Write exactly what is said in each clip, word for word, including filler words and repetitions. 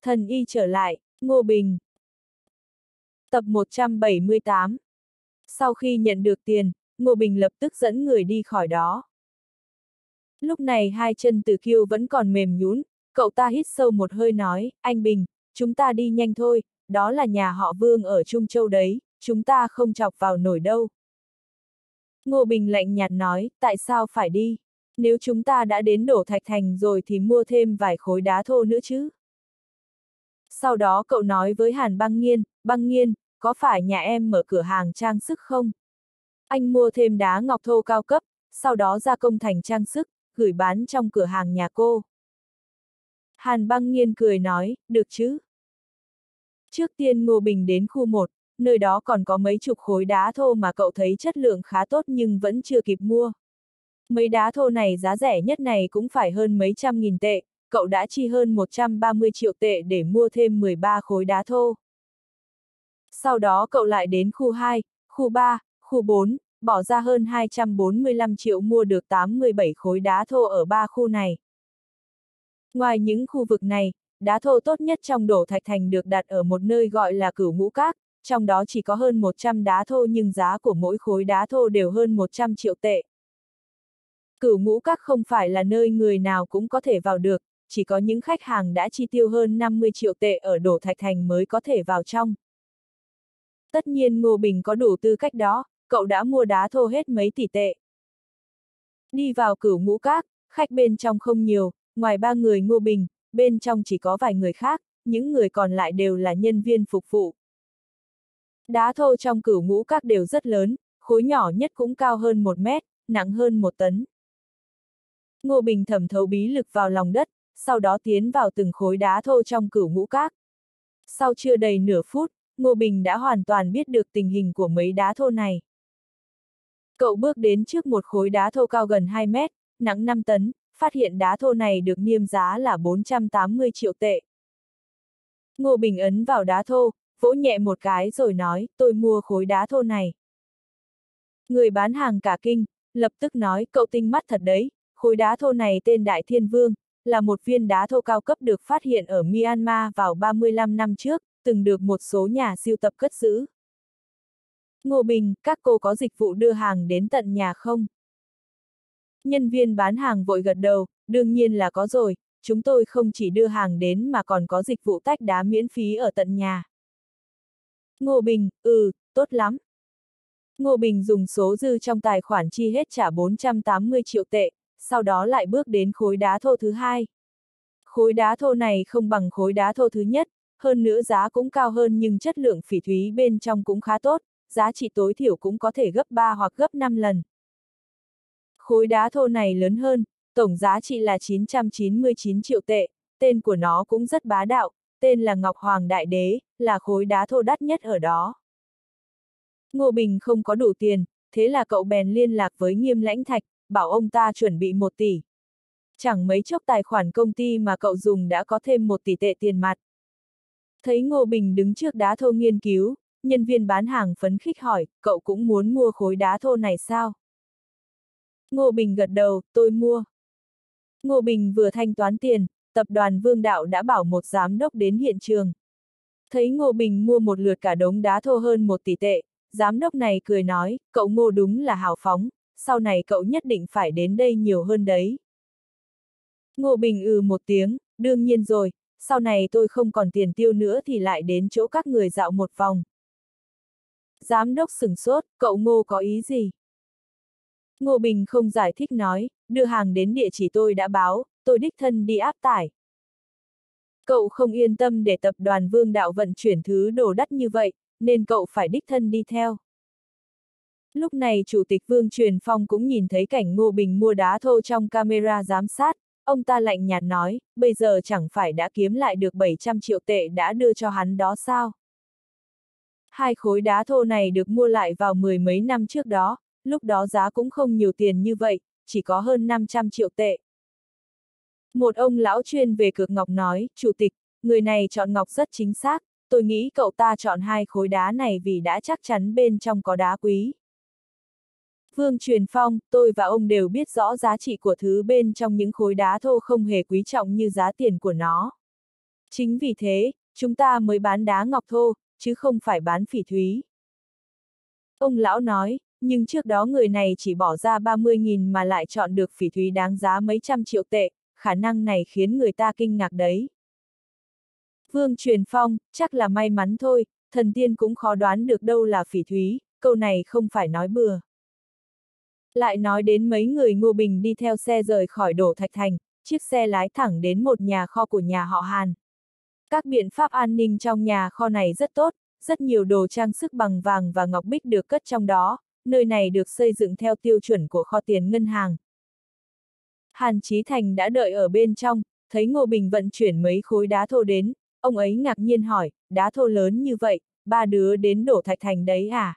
Thần y trở lại, Ngô Bình. Tập một trăm bảy mươi tám. Sau khi nhận được tiền, Ngô Bình lập tức dẫn người đi khỏi đó. Lúc này hai chân Từ Kiêu vẫn còn mềm nhũn, cậu ta hít sâu một hơi nói, anh Bình, chúng ta đi nhanh thôi, đó là nhà họ Vương ở Trung Châu đấy, chúng ta không chọc vào nổi đâu. Ngô Bình lạnh nhạt nói, tại sao phải đi? Nếu chúng ta đã đến Đổ Thạch Thành rồi thì mua thêm vài khối đá thô nữa chứ. Sau đó cậu nói với Hàn Băng Nghiên, Băng Nghiên, có phải nhà em mở cửa hàng trang sức không? Anh mua thêm đá ngọc thô cao cấp, sau đó gia công thành trang sức, gửi bán trong cửa hàng nhà cô. Hàn Băng Nghiên cười nói, được chứ? Trước tiên Ngô Bình đến khu một, nơi đó còn có mấy chục khối đá thô mà cậu thấy chất lượng khá tốt nhưng vẫn chưa kịp mua. Mấy đá thô này giá rẻ nhất này cũng phải hơn mấy trăm nghìn tệ, cậu đã chi hơn một trăm ba mươi triệu tệ để mua thêm mười ba khối đá thô. Sau đó cậu lại đến khu hai, khu ba, khu bốn, bỏ ra hơn hai trăm bốn mươi lăm triệu mua được tám mươi bảy khối đá thô ở ba khu này. Ngoài những khu vực này, đá thô tốt nhất trong Đổ Thạch Thành được đặt ở một nơi gọi là Cửu Ngũ Các, trong đó chỉ có hơn một trăm đá thô nhưng giá của mỗi khối đá thô đều hơn một trăm triệu tệ. Cửu Ngũ Các không phải là nơi người nào cũng có thể vào được, chỉ có những khách hàng đã chi tiêu hơn năm mươi triệu tệ ở Đổ Thạch Thành mới có thể vào trong. Tất nhiên Ngô Bình có đủ tư cách đó, cậu đã mua đá thô hết mấy tỷ tệ. Đi vào Cửu Ngũ Các, khách bên trong không nhiều, ngoài ba người Ngô Bình, bên trong chỉ có vài người khác, những người còn lại đều là nhân viên phục vụ. Đá thô trong Cửu Ngũ Các đều rất lớn, khối nhỏ nhất cũng cao hơn một mét, nặng hơn một tấn. Ngô Bình thẩm thấu bí lực vào lòng đất, sau đó tiến vào từng khối đá thô trong Cửu Ngũ Các. Sau chưa đầy nửa phút, Ngô Bình đã hoàn toàn biết được tình hình của mấy đá thô này. Cậu bước đến trước một khối đá thô cao gần hai mét, nặng năm tấn, phát hiện đá thô này được niêm giá là bốn trăm tám mươi triệu tệ. Ngô Bình ấn vào đá thô, vỗ nhẹ một cái rồi nói, tôi mua khối đá thô này. Người bán hàng cả kinh, lập tức nói, cậu tinh mắt thật đấy, khối đá thô này tên Đại Thiên Vương, là một viên đá thô cao cấp được phát hiện ở Myanmar vào ba mươi lăm năm trước, từng được một số nhà sưu tập cất giữ. Ngô Bình, các cô có dịch vụ đưa hàng đến tận nhà không? Nhân viên bán hàng vội gật đầu, đương nhiên là có rồi, chúng tôi không chỉ đưa hàng đến mà còn có dịch vụ tách đá miễn phí ở tận nhà. Ngô Bình, ừ, tốt lắm. Ngô Bình dùng số dư trong tài khoản chi hết trả bốn trăm tám mươi triệu tệ, sau đó lại bước đến khối đá thô thứ hai. Khối đá thô này không bằng khối đá thô thứ nhất, hơn nữa giá cũng cao hơn nhưng chất lượng phỉ thúy bên trong cũng khá tốt, giá trị tối thiểu cũng có thể gấp ba hoặc gấp năm lần. Khối đá thô này lớn hơn, tổng giá trị là chín trăm chín mươi chín triệu tệ, tên của nó cũng rất bá đạo, tên là Ngọc Hoàng Đại Đế, là khối đá thô đắt nhất ở đó. Ngô Bình không có đủ tiền, thế là cậu bèn liên lạc với Nghiêm Lãnh Thạch, bảo ông ta chuẩn bị một tỷ. Chẳng mấy chốc tài khoản công ty mà cậu dùng đã có thêm một tỷ tệ tiền mặt. Thấy Ngô Bình đứng trước đá thô nghiên cứu, nhân viên bán hàng phấn khích hỏi, cậu cũng muốn mua khối đá thô này sao? Ngô Bình gật đầu, tôi mua. Ngô Bình vừa thanh toán tiền, tập đoàn Vương Đạo đã bảo một giám đốc đến hiện trường. Thấy Ngô Bình mua một lượt cả đống đá thô hơn một tỷ tệ, giám đốc này cười nói, cậu Ngô đúng là hào phóng, sau này cậu nhất định phải đến đây nhiều hơn đấy. Ngô Bình ừ một tiếng, đương nhiên rồi, sau này tôi không còn tiền tiêu nữa thì lại đến chỗ các người dạo một vòng. Giám đốc sửng sốt, cậu Ngô có ý gì? Ngô Bình không giải thích nói, đưa hàng đến địa chỉ tôi đã báo, tôi đích thân đi áp tải. Cậu không yên tâm để tập đoàn Vương Đạo vận chuyển thứ đồ đắt như vậy, nên cậu phải đích thân đi theo. Lúc này Chủ tịch Vương Truyền Phong cũng nhìn thấy cảnh Ngô Bình mua đá thô trong camera giám sát, ông ta lạnh nhạt nói, bây giờ chẳng phải đã kiếm lại được bảy trăm triệu tệ đã đưa cho hắn đó sao? Hai khối đá thô này được mua lại vào mười mấy năm trước đó, lúc đó giá cũng không nhiều tiền như vậy, chỉ có hơn năm trăm triệu tệ. Một ông lão chuyên về cược ngọc nói, Chủ tịch, người này chọn ngọc rất chính xác, tôi nghĩ cậu ta chọn hai khối đá này vì đã chắc chắn bên trong có đá quý. Vương Truyền Phong, tôi và ông đều biết rõ giá trị của thứ bên trong những khối đá thô không hề quý trọng như giá tiền của nó. Chính vì thế, chúng ta mới bán đá ngọc thô, chứ không phải bán phỉ thúy. Ông lão nói, nhưng trước đó người này chỉ bỏ ra ba mươi nghìn mà lại chọn được phỉ thúy đáng giá mấy trăm triệu tệ, khả năng này khiến người ta kinh ngạc đấy. Vương Truyền Phong, chắc là may mắn thôi, thần tiên cũng khó đoán được đâu là phỉ thúy, câu này không phải nói bừa. Lại nói đến mấy người Ngô Bình đi theo xe rời khỏi Đổ Thạch Thành, chiếc xe lái thẳng đến một nhà kho của nhà họ Hàn. Các biện pháp an ninh trong nhà kho này rất tốt, rất nhiều đồ trang sức bằng vàng và ngọc bích được cất trong đó, nơi này được xây dựng theo tiêu chuẩn của kho tiền ngân hàng. Hàn Chí Thành đã đợi ở bên trong, thấy Ngô Bình vận chuyển mấy khối đá thô đến, ông ấy ngạc nhiên hỏi, đá thô lớn như vậy, ba đứa đến Đổ Thạch Thành đấy à?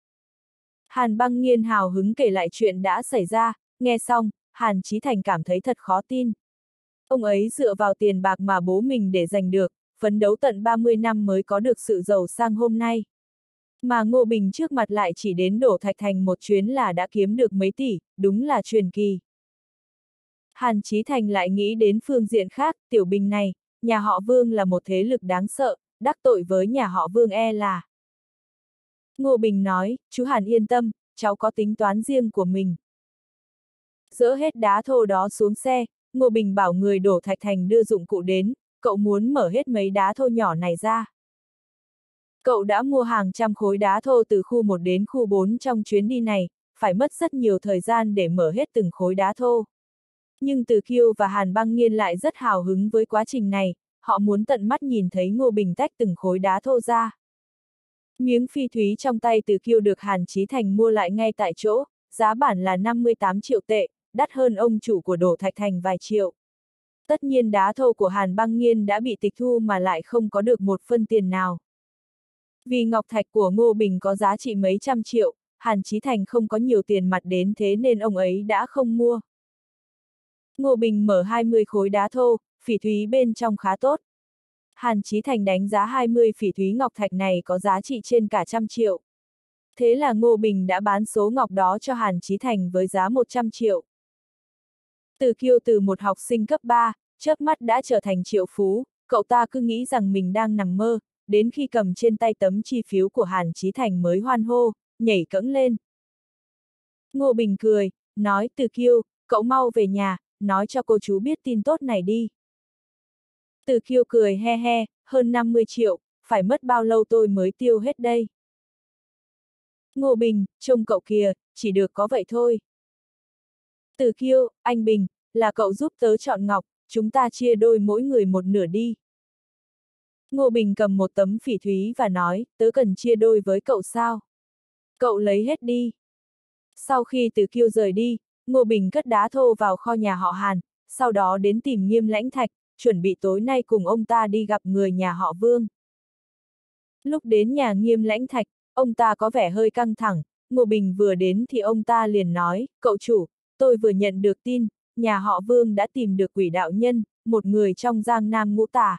Hàn Băng Nghiên hào hứng kể lại chuyện đã xảy ra, nghe xong, Hàn Chí Thành cảm thấy thật khó tin. Ông ấy dựa vào tiền bạc mà bố mình để giành được, phấn đấu tận ba mươi năm mới có được sự giàu sang hôm nay. Mà Ngô Bình trước mặt lại chỉ đến Đổ Thạch Thành một chuyến là đã kiếm được mấy tỷ, đúng là truyền kỳ. Hàn Chí Thành lại nghĩ đến phương diện khác, Tiểu Bình này, nhà họ Vương là một thế lực đáng sợ, đắc tội với nhà họ Vương e là. Ngô Bình nói, chú Hàn yên tâm, cháu có tính toán riêng của mình. Dỡ hết đá thô đó xuống xe, Ngô Bình bảo người Đổ Thạch Thành đưa dụng cụ đến, cậu muốn mở hết mấy đá thô nhỏ này ra. Cậu đã mua hàng trăm khối đá thô từ khu một đến khu bốn trong chuyến đi này, phải mất rất nhiều thời gian để mở hết từng khối đá thô. Nhưng Từ Kiêu và Hàn Băng Nghiên lại rất hào hứng với quá trình này, họ muốn tận mắt nhìn thấy Ngô Bình tách từng khối đá thô ra. Miếng phi thúy trong tay Từ Kiêu được Hàn Chí Thành mua lại ngay tại chỗ, giá bản là năm mươi tám triệu tệ, đắt hơn ông chủ của Đổ Thạch Thành vài triệu. Tất nhiên đá thô của Hàn Băng Nghiên đã bị tịch thu mà lại không có được một phân tiền nào. Vì ngọc thạch của Ngô Bình có giá trị mấy trăm triệu, Hàn Chí Thành không có nhiều tiền mặt đến thế nên ông ấy đã không mua. Ngô Bình mở hai mươi khối đá thô, phỉ thúy bên trong khá tốt. Hàn Chí Thành đánh giá hai mươi phỉ thúy ngọc thạch này có giá trị trên cả trăm triệu. Thế là Ngô Bình đã bán số ngọc đó cho Hàn Chí Thành với giá một trăm triệu. Từ Kiêu từ một học sinh cấp ba, chớp mắt đã trở thành triệu phú, cậu ta cứ nghĩ rằng mình đang nằm mơ, đến khi cầm trên tay tấm chi phiếu của Hàn Chí Thành mới hoan hô, nhảy cẫng lên. Ngô Bình cười, nói Từ Kiêu, cậu mau về nhà, nói cho cô chú biết tin tốt này đi. Từ Kiêu cười he he, hơn năm mươi triệu, phải mất bao lâu tôi mới tiêu hết đây. Ngô Bình, trông cậu kìa, chỉ được có vậy thôi. Từ Kiêu, anh Bình, là cậu giúp tớ chọn ngọc, chúng ta chia đôi mỗi người một nửa đi. Ngô Bình cầm một tấm phỉ thúy và nói, tớ cần chia đôi với cậu sao? Cậu lấy hết đi. Sau khi Từ Kiêu rời đi, Ngô Bình cất đá thô vào kho nhà họ Hàn, sau đó đến tìm Nghiêm Lãnh Thạch, chuẩn bị tối nay cùng ông ta đi gặp người nhà họ Vương. Lúc đến nhà Nghiêm Lãnh Thạch, ông ta có vẻ hơi căng thẳng, Ngô Bình vừa đến thì ông ta liền nói, cậu chủ, tôi vừa nhận được tin, nhà họ Vương đã tìm được quỷ đạo nhân, một người trong Giang Nam Ngũ Tà.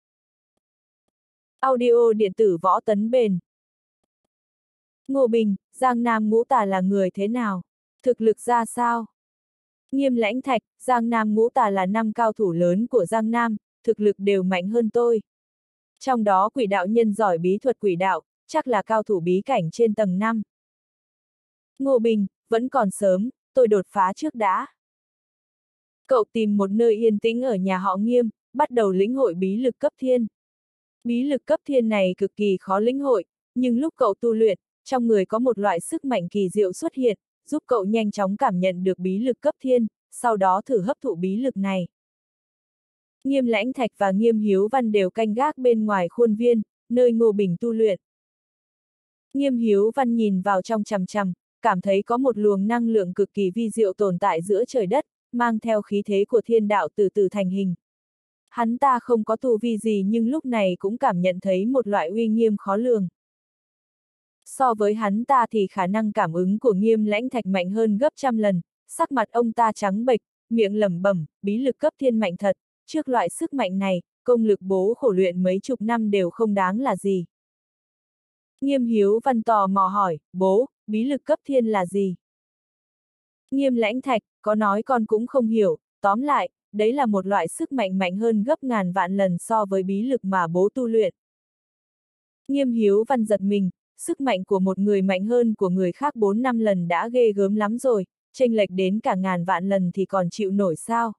Audio điện tử Võ Tấn Bền. Ngô Bình, Giang Nam Ngũ Tà là người thế nào? Thực lực ra sao? Nghiêm Lãnh Thạch, Giang Nam Ngũ Tà là năm cao thủ lớn của Giang Nam, thực lực đều mạnh hơn tôi. Trong đó quỷ đạo nhân giỏi bí thuật quỷ đạo, chắc là cao thủ bí cảnh trên tầng năm. Ngô Bình, vẫn còn sớm, tôi đột phá trước đã. Cậu tìm một nơi yên tĩnh ở nhà họ Nghiêm, bắt đầu lĩnh hội bí lực cấp thiên. Bí lực cấp thiên này cực kỳ khó lĩnh hội, nhưng lúc cậu tu luyện, trong người có một loại sức mạnh kỳ diệu xuất hiện, giúp cậu nhanh chóng cảm nhận được bí lực cấp thiên, sau đó thử hấp thụ bí lực này. Nghiêm Lãnh Thạch và Nghiêm Hiếu Văn đều canh gác bên ngoài khuôn viên, nơi Ngô Bình tu luyện. Nghiêm Hiếu Văn nhìn vào trong chằm chằm, cảm thấy có một luồng năng lượng cực kỳ vi diệu tồn tại giữa trời đất, mang theo khí thế của thiên đạo từ từ thành hình. Hắn ta không có tu vi gì nhưng lúc này cũng cảm nhận thấy một loại uy nghiêm khó lường. So với hắn ta thì khả năng cảm ứng của Nghiêm Lãnh Thạch mạnh hơn gấp trăm lần, sắc mặt ông ta trắng bệch, miệng lẩm bẩm, bí lực cấp thiên mạnh thật, trước loại sức mạnh này, công lực bố khổ luyện mấy chục năm đều không đáng là gì. Nghiêm Hiếu Văn tò mò hỏi, bố, bí lực cấp thiên là gì? Nghiêm Lãnh Thạch, có nói con cũng không hiểu, tóm lại, đấy là một loại sức mạnh mạnh hơn gấp ngàn vạn lần so với bí lực mà bố tu luyện. Nghiêm Hiếu Văn giật mình, sức mạnh của một người mạnh hơn của người khác bốn năm lần đã ghê gớm lắm rồi, chênh lệch đến cả ngàn vạn lần thì còn chịu nổi sao?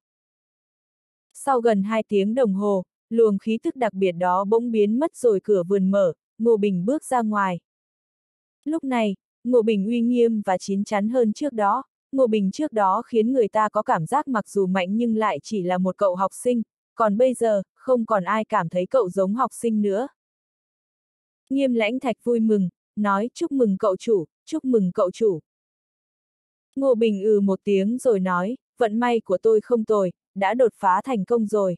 Sau gần hai tiếng đồng hồ, luồng khí tức đặc biệt đó bỗng biến mất rồi cửa vườn mở, Ngô Bình bước ra ngoài. Lúc này, Ngô Bình uy nghiêm và chín chắn hơn trước đó, Ngô Bình trước đó khiến người ta có cảm giác mặc dù mạnh nhưng lại chỉ là một cậu học sinh, còn bây giờ, không còn ai cảm thấy cậu giống học sinh nữa. Nghiêm Lãnh Thạch vui mừng, nói chúc mừng cậu chủ, chúc mừng cậu chủ. Ngô Bình ừ một tiếng rồi nói, vận may của tôi không tồi, đã đột phá thành công rồi.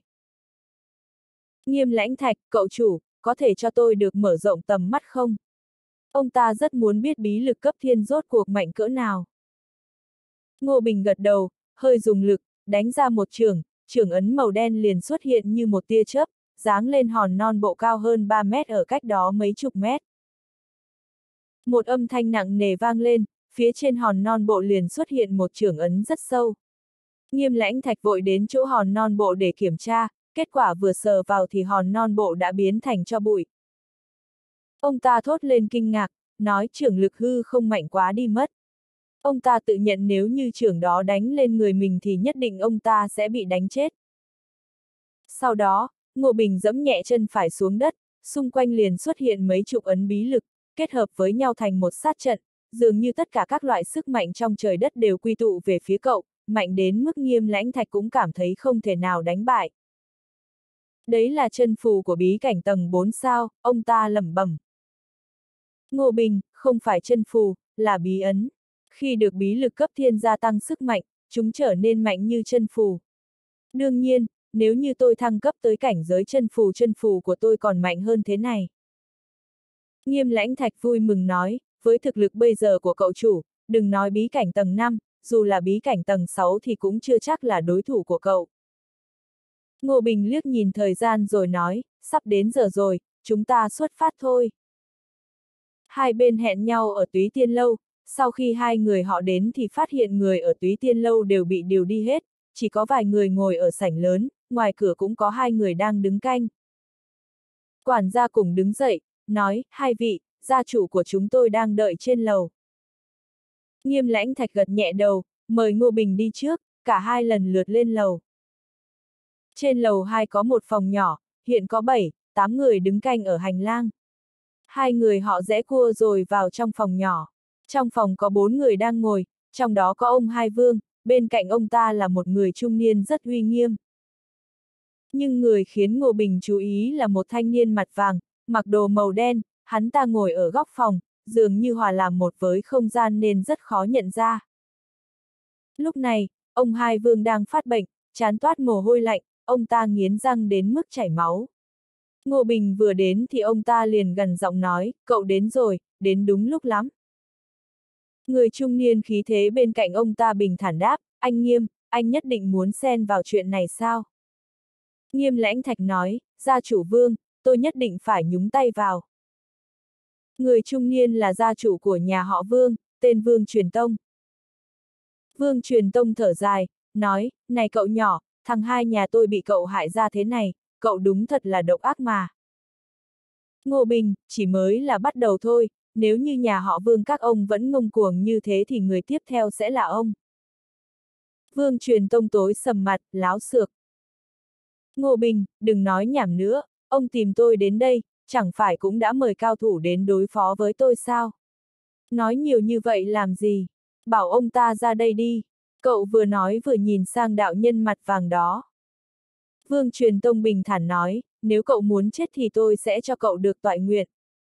Nghiêm Lãnh Thạch, cậu chủ, có thể cho tôi được mở rộng tầm mắt không? Ông ta rất muốn biết bí lực cấp thiên rốt cuộc mạnh cỡ nào. Ngô Bình gật đầu, hơi dùng lực, đánh ra một chưởng, chưởng ấn màu đen liền xuất hiện như một tia chớp, giáng lên hòn non bộ cao hơn ba mét ở cách đó mấy chục mét. Một âm thanh nặng nề vang lên, phía trên hòn non bộ liền xuất hiện một chưởng ấn rất sâu. Nghiêm Lãnh Thạch vội đến chỗ hòn non bộ để kiểm tra, kết quả vừa sờ vào thì hòn non bộ đã biến thành tro bụi. Ông ta thốt lên kinh ngạc, nói chưởng lực hư không mạnh quá đi mất. Ông ta tự nhận nếu như chưởng đó đánh lên người mình thì nhất định ông ta sẽ bị đánh chết. Sau đó, Ngô Bình giẫm nhẹ chân phải xuống đất, xung quanh liền xuất hiện mấy chục ấn bí lực, kết hợp với nhau thành một sát trận, dường như tất cả các loại sức mạnh trong trời đất đều quy tụ về phía cậu, mạnh đến mức Nghiêm Lãnh Thạch cũng cảm thấy không thể nào đánh bại. Đấy là chân phù của bí cảnh tầng bốn sao, ông ta lẩm bẩm. Ngô Bình, không phải chân phù, là bí ấn. Khi được bí lực cấp thiên gia tăng sức mạnh, chúng trở nên mạnh như chân phù. Đương nhiên, nếu như tôi thăng cấp tới cảnh giới chân phù chân phù của tôi còn mạnh hơn thế này. Nghiêm Lãnh Thạch vui mừng nói, với thực lực bây giờ của cậu chủ, đừng nói bí cảnh tầng năm, dù là bí cảnh tầng sáu thì cũng chưa chắc là đối thủ của cậu. Ngô Bình liếc nhìn thời gian rồi nói, sắp đến giờ rồi, chúng ta xuất phát thôi. Hai bên hẹn nhau ở Túy Tiên Lâu, sau khi hai người họ đến thì phát hiện người ở Túy Tiên Lâu đều bị điều đi hết, chỉ có vài người ngồi ở sảnh lớn, ngoài cửa cũng có hai người đang đứng canh. Quản gia cùng đứng dậy, nói, hai vị, gia chủ của chúng tôi đang đợi trên lầu. Nghiêm Lãnh Thạch gật nhẹ đầu, mời Ngô Bình đi trước, cả hai lần lượt lên lầu. Trên lầu hai có một phòng nhỏ, hiện có bảy, tám người đứng canh ở hành lang. Hai người họ rẽ cua rồi vào trong phòng nhỏ. Trong phòng có bốn người đang ngồi, trong đó có ông Hai Vương, bên cạnh ông ta là một người trung niên rất uy nghiêm. Nhưng người khiến Ngô Bình chú ý là một thanh niên mặt vàng, mặc đồ màu đen, hắn ta ngồi ở góc phòng, dường như hòa làm một với không gian nên rất khó nhận ra. Lúc này, ông Hai Vương đang phát bệnh, trán toát mồ hôi lạnh, ông ta nghiến răng đến mức chảy máu. Ngô Bình vừa đến thì ông ta liền gần giọng nói, cậu đến rồi, đến đúng lúc lắm. Người trung niên khí thế bên cạnh ông ta bình thản đáp, anh Nghiêm, anh nhất định muốn xen vào chuyện này sao? Nghiêm Lãnh Thạch nói, gia chủ Vương, tôi nhất định phải nhúng tay vào. Người trung niên là gia chủ của nhà họ Vương, tên Vương Truyền Tông. Vương Truyền Tông thở dài, nói, này cậu nhỏ, thằng hai nhà tôi bị cậu hại ra thế này, cậu đúng thật là độc ác mà. Ngô Bình, chỉ mới là bắt đầu thôi, nếu như nhà họ Vương các ông vẫn ngông cuồng như thế thì người tiếp theo sẽ là ông. Vương Truyền Tông tối sầm mặt, láo xược. Ngô Bình, đừng nói nhảm nữa, ông tìm tôi đến đây, chẳng phải cũng đã mời cao thủ đến đối phó với tôi sao? Nói nhiều như vậy làm gì? Bảo ông ta ra đây đi. Cậu vừa nói vừa nhìn sang đạo nhân mặt vàng đó. Vương Truyền Tông bình thản nói, nếu cậu muốn chết thì tôi sẽ cho cậu được toại nguyện.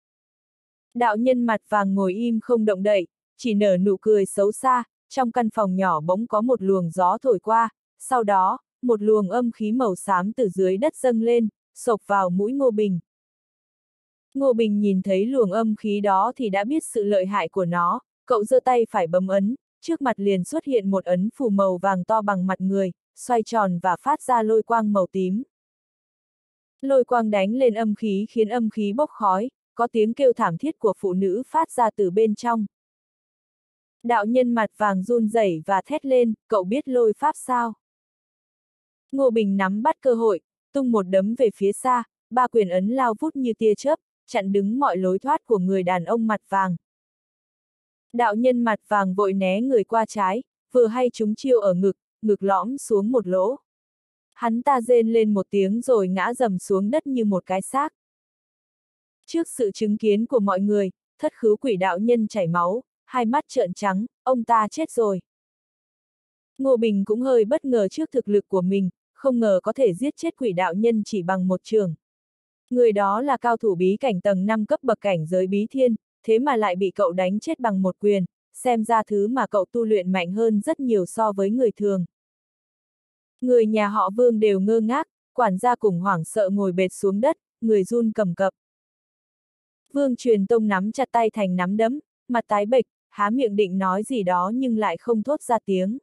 Đạo nhân mặt vàng ngồi im không động đậy, chỉ nở nụ cười xấu xa, trong căn phòng nhỏ bỗng có một luồng gió thổi qua, sau đó, một luồng âm khí màu xám từ dưới đất dâng lên, xộc vào mũi Ngô Bình. Ngô Bình nhìn thấy luồng âm khí đó thì đã biết sự lợi hại của nó, cậu giơ tay phải bấm ấn, trước mặt liền xuất hiện một ấn phù màu vàng to bằng mặt người, xoay tròn và phát ra lôi quang màu tím. Lôi quang đánh lên âm khí khiến âm khí bốc khói, có tiếng kêu thảm thiết của phụ nữ phát ra từ bên trong. Đạo nhân mặt vàng run rẩy và thét lên, cậu biết lôi pháp sao? Ngô Bình nắm bắt cơ hội, tung một đấm về phía xa, ba quyền ấn lao vút như tia chớp, chặn đứng mọi lối thoát của người đàn ông mặt vàng. Đạo nhân mặt vàng vội né người qua trái, vừa hay trúng chiêu ở ngực, ngực lõm xuống một lỗ. Hắn ta rên lên một tiếng rồi ngã rầm xuống đất như một cái xác. Trước sự chứng kiến của mọi người, thất khứu quỷ đạo nhân chảy máu, hai mắt trợn trắng, ông ta chết rồi. Ngô Bình cũng hơi bất ngờ trước thực lực của mình, không ngờ có thể giết chết quỷ đạo nhân chỉ bằng một trường. Người đó là cao thủ bí cảnh tầng năm cấp bậc cảnh giới bí thiên, thế mà lại bị cậu đánh chết bằng một quyền, xem ra thứ mà cậu tu luyện mạnh hơn rất nhiều so với người thường. Người nhà họ Vương đều ngơ ngác, quản gia cùng hoảng sợ ngồi bệt xuống đất, người run cầm cập. Vương Truyền Tông nắm chặt tay thành nắm đấm, mặt tái bệch, há miệng định nói gì đó nhưng lại không thốt ra tiếng.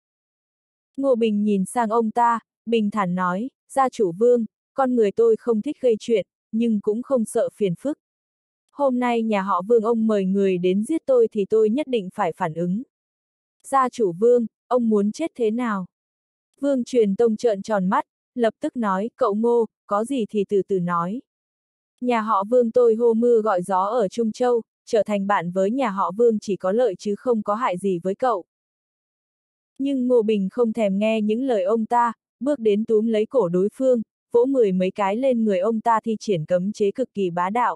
Ngô Bình nhìn sang ông ta, bình thản nói, gia chủ Vương, con người tôi không thích gây chuyện, nhưng cũng không sợ phiền phức. Hôm nay nhà họ Vương ông mời người đến giết tôi thì tôi nhất định phải phản ứng. Gia chủ Vương, ông muốn chết thế nào? Vương Truyền Tông trợn tròn mắt, lập tức nói, cậu Ngô, có gì thì từ từ nói. Nhà họ Vương tôi hô mưa gọi gió ở Trung Châu, trở thành bạn với nhà họ Vương chỉ có lợi chứ không có hại gì với cậu. Nhưng Ngô Bình không thèm nghe những lời ông ta, bước đến túm lấy cổ đối phương, vỗ mười mấy cái lên người ông ta thi triển cấm chế cực kỳ bá đạo.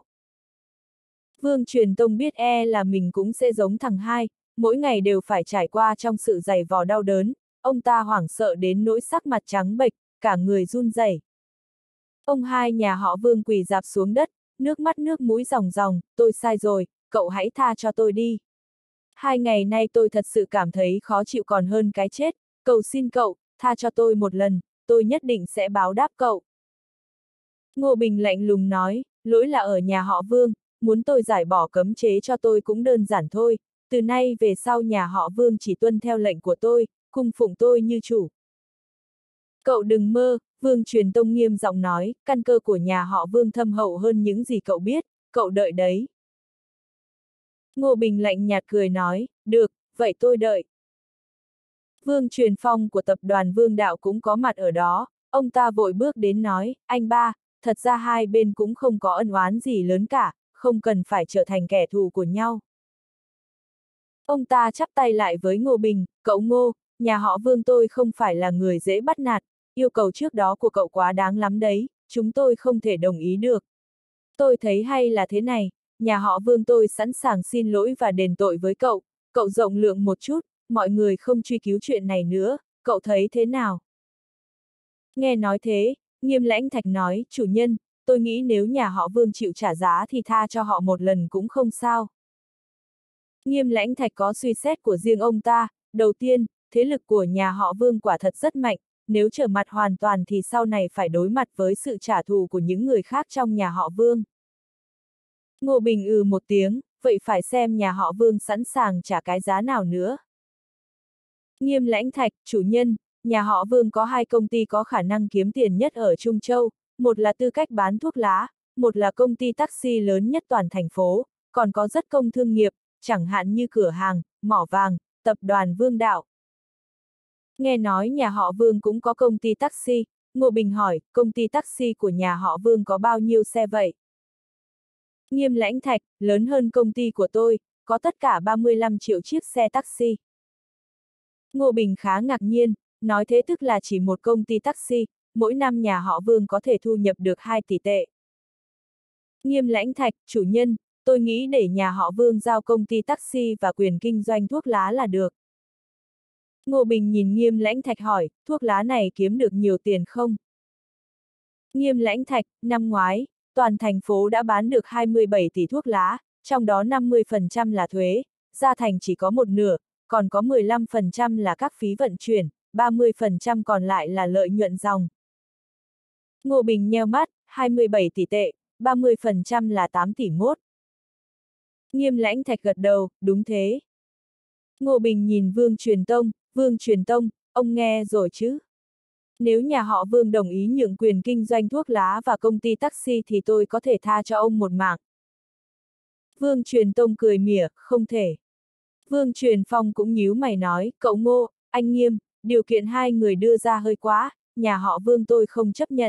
Vương Truyền Tông biết e là mình cũng sẽ giống thằng hai, mỗi ngày đều phải trải qua trong sự giày vò đau đớn, ông ta hoảng sợ đến nỗi sắc mặt trắng bệch, cả người run rẩy. Ông hai nhà họ Vương quỳ rạp xuống đất, nước mắt nước mũi ròng ròng, tôi sai rồi, cậu hãy tha cho tôi đi. Hai ngày nay tôi thật sự cảm thấy khó chịu còn hơn cái chết, cầu xin cậu, tha cho tôi một lần, tôi nhất định sẽ báo đáp cậu. Ngô Bình lạnh lùng nói, lỗi là ở nhà họ Vương, muốn tôi giải bỏ cấm chế cho tôi cũng đơn giản thôi, từ nay về sau nhà họ Vương chỉ tuân theo lệnh của tôi, cung phụng tôi như chủ. Cậu đừng mơ, Vương Truyền Tông nghiêm giọng nói, căn cơ của nhà họ Vương thâm hậu hơn những gì cậu biết, cậu đợi đấy. Ngô Bình lạnh nhạt cười nói, được, vậy tôi đợi. Vương Truyền Phong của tập đoàn Vương Đạo cũng có mặt ở đó, ông ta vội bước đến nói, anh ba, thật ra hai bên cũng không có ân oán gì lớn cả, không cần phải trở thành kẻ thù của nhau. Ông ta chắp tay lại với Ngô Bình, cậu Ngô, nhà họ Vương tôi không phải là người dễ bắt nạt, yêu cầu trước đó của cậu quá đáng lắm đấy, chúng tôi không thể đồng ý được. Tôi thấy hay là thế này, nhà họ Vương tôi sẵn sàng xin lỗi và đền tội với cậu, cậu rộng lượng một chút, mọi người không truy cứu chuyện này nữa, cậu thấy thế nào? Nghe nói thế, Nghiêm Lãnh Thạch nói, chủ nhân, tôi nghĩ nếu nhà họ Vương chịu trả giá thì tha cho họ một lần cũng không sao. Nghiêm Lãnh Thạch có suy xét của riêng ông ta, đầu tiên, thế lực của nhà họ Vương quả thật rất mạnh, nếu trở mặt hoàn toàn thì sau này phải đối mặt với sự trả thù của những người khác trong nhà họ Vương. Ngô Bình ừ một tiếng, vậy phải xem nhà họ Vương sẵn sàng trả cái giá nào nữa. Nghiêm Lãnh Thạch, chủ nhân, nhà họ Vương có hai công ty có khả năng kiếm tiền nhất ở Trung Châu, một là tư cách bán thuốc lá, một là công ty taxi lớn nhất toàn thành phố, còn có rất công thương nghiệp, chẳng hạn như cửa hàng, mỏ vàng, tập đoàn Vương Đạo. Nghe nói nhà họ Vương cũng có công ty taxi, Ngô Bình hỏi, công ty taxi của nhà họ Vương có bao nhiêu xe vậy? Nghiêm Lãnh Thạch, lớn hơn công ty của tôi, có tất cả ba mươi lăm triệu chiếc xe taxi. Ngô Bình khá ngạc nhiên, nói thế tức là chỉ một công ty taxi, mỗi năm nhà họ Vương có thể thu nhập được hai tỷ tệ. Nghiêm Lãnh Thạch, chủ nhân, tôi nghĩ để nhà họ Vương giao công ty taxi và quyền kinh doanh thuốc lá là được. Ngô Bình nhìn Nghiêm Lãnh Thạch hỏi, thuốc lá này kiếm được nhiều tiền không? Nghiêm Lãnh Thạch, năm ngoái, toàn thành phố đã bán được hai mươi bảy tỷ thuốc lá, trong đó năm mươi phần trăm là thuế, gia thành chỉ có một nửa, còn có mười lăm phần trăm là các phí vận chuyển, ba mươi phần trăm còn lại là lợi nhuận ròng. Ngô Bình nheo mắt, hai mươi bảy tỷ tệ, ba mươi phần trăm là tám tỷ mốt. Nghiêm Lãnh Thạch gật đầu, đúng thế. Ngô Bình nhìn Vương Truyền Tông, Vương Truyền Tông, ông nghe rồi chứ? Nếu nhà họ Vương đồng ý nhượng quyền kinh doanh thuốc lá và công ty taxi thì tôi có thể tha cho ông một mạng. Vương Truyền Tông cười mỉa, không thể. Vương Truyền Phong cũng nhíu mày nói, cậu Ngô, anh Nghiêm, điều kiện hai người đưa ra hơi quá, nhà họ Vương tôi không chấp nhận.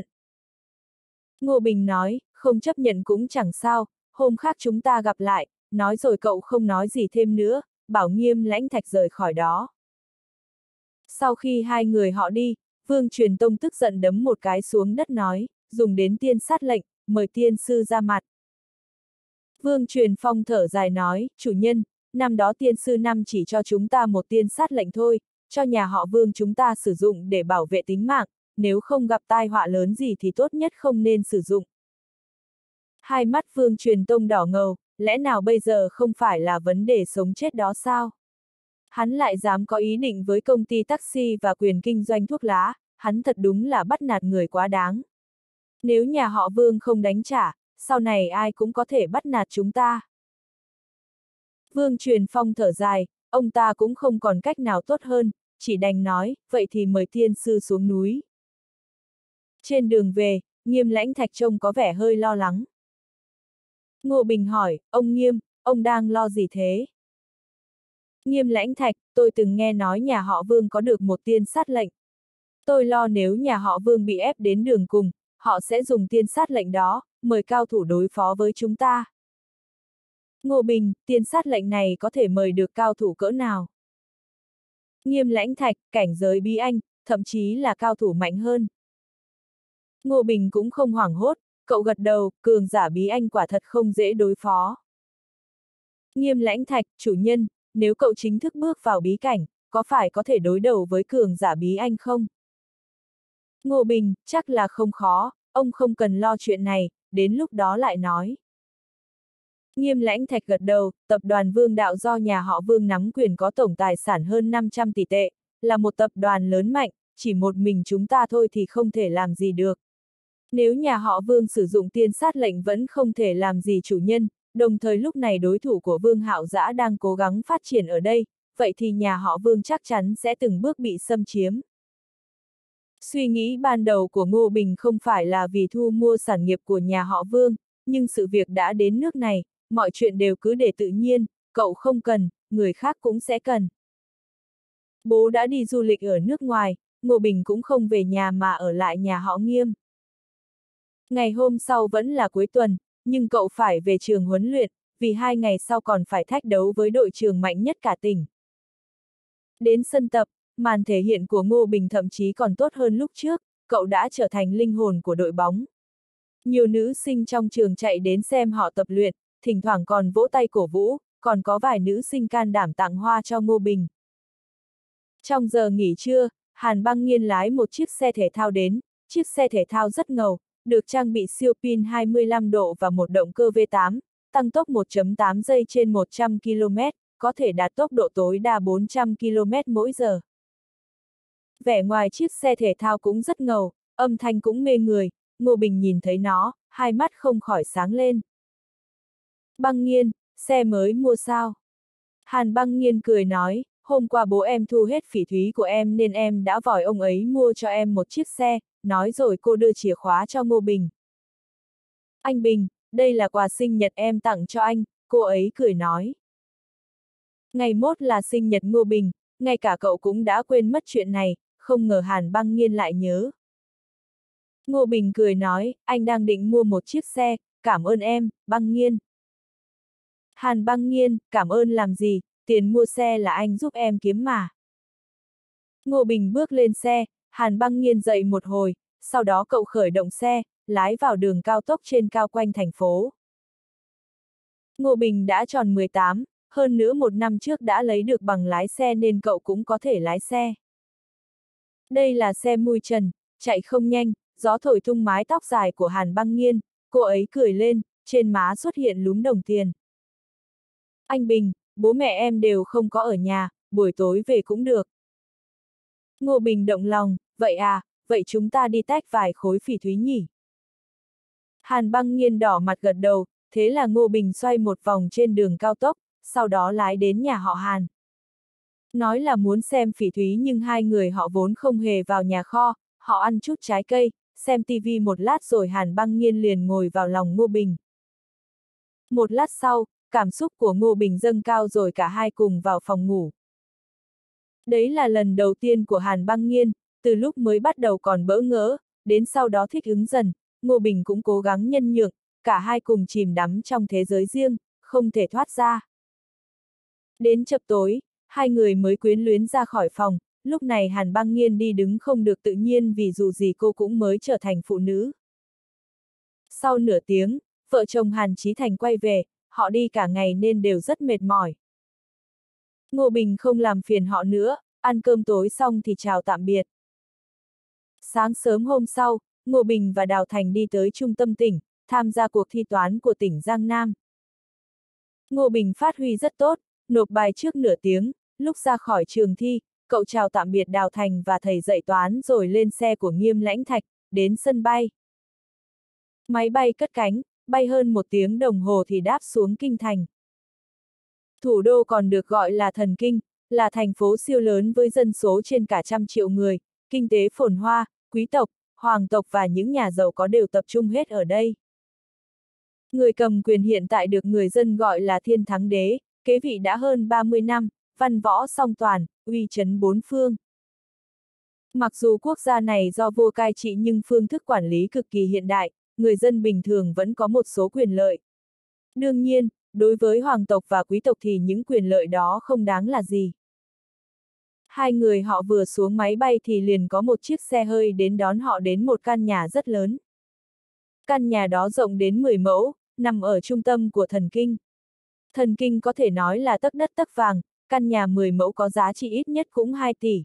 Ngô Bình nói, không chấp nhận cũng chẳng sao, hôm khác chúng ta gặp lại, nói rồi cậu không nói gì thêm nữa, bảo Nghiêm Lãnh Thạch rời khỏi đó. Sau khi hai người họ đi, Vương Truyền Tông tức giận đấm một cái xuống đất nói, dùng đến tiên sát lệnh, mời tiên sư ra mặt. Vương Truyền Phong thở dài nói, chủ nhân, năm đó tiên sư năm chỉ cho chúng ta một tiên sát lệnh thôi, cho nhà họ Vương chúng ta sử dụng để bảo vệ tính mạng, nếu không gặp tai họa lớn gì thì tốt nhất không nên sử dụng. Hai mắt Vương Truyền Tông đỏ ngầu, lẽ nào bây giờ không phải là vấn đề sống chết đó sao? Hắn lại dám có ý định với công ty taxi và quyền kinh doanh thuốc lá, hắn thật đúng là bắt nạt người quá đáng. Nếu nhà họ Vương không đánh trả, sau này ai cũng có thể bắt nạt chúng ta. Vương Truyền Phong thở dài, ông ta cũng không còn cách nào tốt hơn, chỉ đành nói, vậy thì mời tiên sư xuống núi. Trên đường về, Nghiêm Lãnh Thạch trông có vẻ hơi lo lắng. Ngô Bình hỏi, ông Nghiêm, ông đang lo gì thế? Nghiêm Lãnh Thạch, tôi từng nghe nói nhà họ Vương có được một tiên sát lệnh. Tôi lo nếu nhà họ Vương bị ép đến đường cùng, họ sẽ dùng tiên sát lệnh đó, mời cao thủ đối phó với chúng ta. Ngô Bình, tiên sát lệnh này có thể mời được cao thủ cỡ nào? Nghiêm Lãnh Thạch, cảnh giới bí anh, thậm chí là cao thủ mạnh hơn. Ngô Bình cũng không hoảng hốt, cậu gật đầu, cường giả bí anh quả thật không dễ đối phó. Nghiêm Lãnh Thạch, chủ nhân, nếu cậu chính thức bước vào bí cảnh, có phải có thể đối đầu với cường giả bí anh không? Ngô Bình, chắc là không khó, ông không cần lo chuyện này, đến lúc đó lại nói. Nghiêm Lãnh Thạch gật đầu, tập đoàn Vương Đạo do nhà họ Vương nắm quyền có tổng tài sản hơn năm trăm tỷ tệ, là một tập đoàn lớn mạnh, chỉ một mình chúng ta thôi thì không thể làm gì được. Nếu nhà họ Vương sử dụng tiên sát lệnh vẫn không thể làm gì chủ nhân, đồng thời lúc này đối thủ của Vương Hạo Dã đang cố gắng phát triển ở đây, vậy thì nhà họ Vương chắc chắn sẽ từng bước bị xâm chiếm. Suy nghĩ ban đầu của Ngô Bình không phải là vì thu mua sản nghiệp của nhà họ Vương, nhưng sự việc đã đến nước này, mọi chuyện đều cứ để tự nhiên, cậu không cần, người khác cũng sẽ cần. Bố đã đi du lịch ở nước ngoài, Ngô Bình cũng không về nhà mà ở lại nhà họ Nghiêm. Ngày hôm sau vẫn là cuối tuần, nhưng cậu phải về trường huấn luyện, vì hai ngày sau còn phải thách đấu với đội trường mạnh nhất cả tỉnh. Đến sân tập, màn thể hiện của Ngô Bình thậm chí còn tốt hơn lúc trước, cậu đã trở thành linh hồn của đội bóng. Nhiều nữ sinh trong trường chạy đến xem họ tập luyện, thỉnh thoảng còn vỗ tay cổ vũ, còn có vài nữ sinh can đảm tặng hoa cho Ngô Bình. Trong giờ nghỉ trưa, Hàn Băng Nghiên lái một chiếc xe thể thao đến, chiếc xe thể thao rất ngầu, được trang bị siêu pin hai mươi lăm độ và một động cơ V tám, tăng tốc một phẩy tám giây trên một trăm ki lô mét, có thể đạt tốc độ tối đa bốn trăm ki lô mét mỗi giờ. Vẻ ngoài chiếc xe thể thao cũng rất ngầu, âm thanh cũng mê người, Ngô Bình nhìn thấy nó, hai mắt không khỏi sáng lên. Băng Nghiên, xe mới mua sao? Hàn Băng Nghiên cười nói, hôm qua bố em thu hết phỉ thúy của em nên em đã vòi ông ấy mua cho em một chiếc xe, nói rồi cô đưa chìa khóa cho Ngô Bình. Anh Bình, đây là quà sinh nhật em tặng cho anh, cô ấy cười nói. Ngày mốt là sinh nhật Ngô Bình, ngay cả cậu cũng đã quên mất chuyện này, không ngờ Hàn Băng Nghiên lại nhớ. Ngô Bình cười nói, anh đang định mua một chiếc xe, cảm ơn em, Băng Nghiên. Hàn Băng Nghiên, cảm ơn làm gì, tiền mua xe là anh giúp em kiếm mà. Ngô Bình bước lên xe, Hàn Băng Nghiên dậy một hồi, sau đó cậu khởi động xe, lái vào đường cao tốc trên cao quanh thành phố. Ngô Bình đã tròn mười tám, hơn nữa một năm trước đã lấy được bằng lái xe nên cậu cũng có thể lái xe. Đây là xe mui trần, chạy không nhanh, gió thổi tung mái tóc dài của Hàn Băng Nghiên, cô ấy cười lên, trên má xuất hiện lúm đồng tiền. Anh Bình, bố mẹ em đều không có ở nhà, buổi tối về cũng được. Ngô Bình động lòng, vậy à, vậy chúng ta đi tách vài khối phỉ thúy nhỉ? Hàn Băng Nghiên đỏ mặt gật đầu, thế là Ngô Bình xoay một vòng trên đường cao tốc, sau đó lái đến nhà họ Hàn. Nói là muốn xem phỉ thúy nhưng hai người họ vốn không hề vào nhà kho, họ ăn chút trái cây, xem tivi một lát rồi Hàn Băng Nghiên liền ngồi vào lòng Ngô Bình. Một lát sau, cảm xúc của Ngô Bình dâng cao rồi cả hai cùng vào phòng ngủ. Đấy là lần đầu tiên của Hàn Băng Nghiên, từ lúc mới bắt đầu còn bỡ ngỡ, đến sau đó thích ứng dần, Ngô Bình cũng cố gắng nhân nhượng, cả hai cùng chìm đắm trong thế giới riêng, không thể thoát ra. Đến chập tối, hai người mới quyến luyến ra khỏi phòng, lúc này Hàn Băng Nghiên đi đứng không được tự nhiên vì dù gì cô cũng mới trở thành phụ nữ. Sau nửa tiếng, vợ chồng Hàn Chí Thành quay về, họ đi cả ngày nên đều rất mệt mỏi. Ngô Bình không làm phiền họ nữa, ăn cơm tối xong thì chào tạm biệt. Sáng sớm hôm sau, Ngô Bình và Đào Thành đi tới trung tâm tỉnh, tham gia cuộc thi toán của tỉnh Giang Nam. Ngô Bình phát huy rất tốt, nộp bài trước nửa tiếng, lúc ra khỏi trường thi, cậu chào tạm biệt Đào Thành và thầy dạy toán rồi lên xe của Nghiêm Lãnh Thạch, đến sân bay. Máy bay cất cánh, bay hơn một tiếng đồng hồ thì đáp xuống kinh thành. Thủ đô còn được gọi là Thần Kinh, là thành phố siêu lớn với dân số trên cả trăm triệu người, kinh tế phồn hoa, quý tộc, hoàng tộc và những nhà giàu có đều tập trung hết ở đây. Người cầm quyền hiện tại được người dân gọi là Thiên Thắng Đế, kế vị đã hơn ba mươi năm, văn võ song toàn, uy chấn bốn phương. Mặc dù quốc gia này do vua cai trị nhưng phương thức quản lý cực kỳ hiện đại, người dân bình thường vẫn có một số quyền lợi. Đương nhiên, đối với hoàng tộc và quý tộc thì những quyền lợi đó không đáng là gì. Hai người họ vừa xuống máy bay thì liền có một chiếc xe hơi đến đón họ đến một căn nhà rất lớn. Căn nhà đó rộng đến mười mẫu, nằm ở trung tâm của Thần Kinh. Thần Kinh có thể nói là tấc đất tấc vàng, căn nhà mười mẫu có giá trị ít nhất cũng hai tỷ.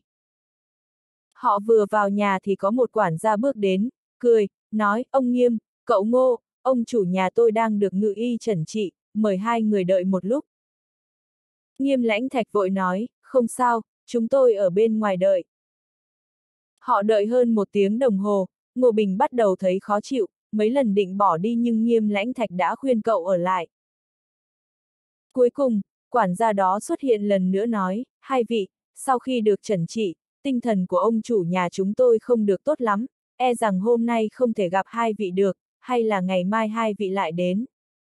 Họ vừa vào nhà thì có một quản gia bước đến, cười, nói, ông Nghiêm, cậu Ngô, ông chủ nhà tôi đang được ngự y trần trị, mời hai người đợi một lúc. Nghiêm Lãnh Thạch vội nói, không sao, chúng tôi ở bên ngoài đợi. Họ đợi hơn một tiếng đồng hồ, Ngô Bình bắt đầu thấy khó chịu, mấy lần định bỏ đi nhưng Nghiêm Lãnh Thạch đã khuyên cậu ở lại. Cuối cùng, quản gia đó xuất hiện lần nữa nói, hai vị, sau khi được trần trị, tinh thần của ông chủ nhà chúng tôi không được tốt lắm, e rằng hôm nay không thể gặp hai vị được, hay là ngày mai hai vị lại đến.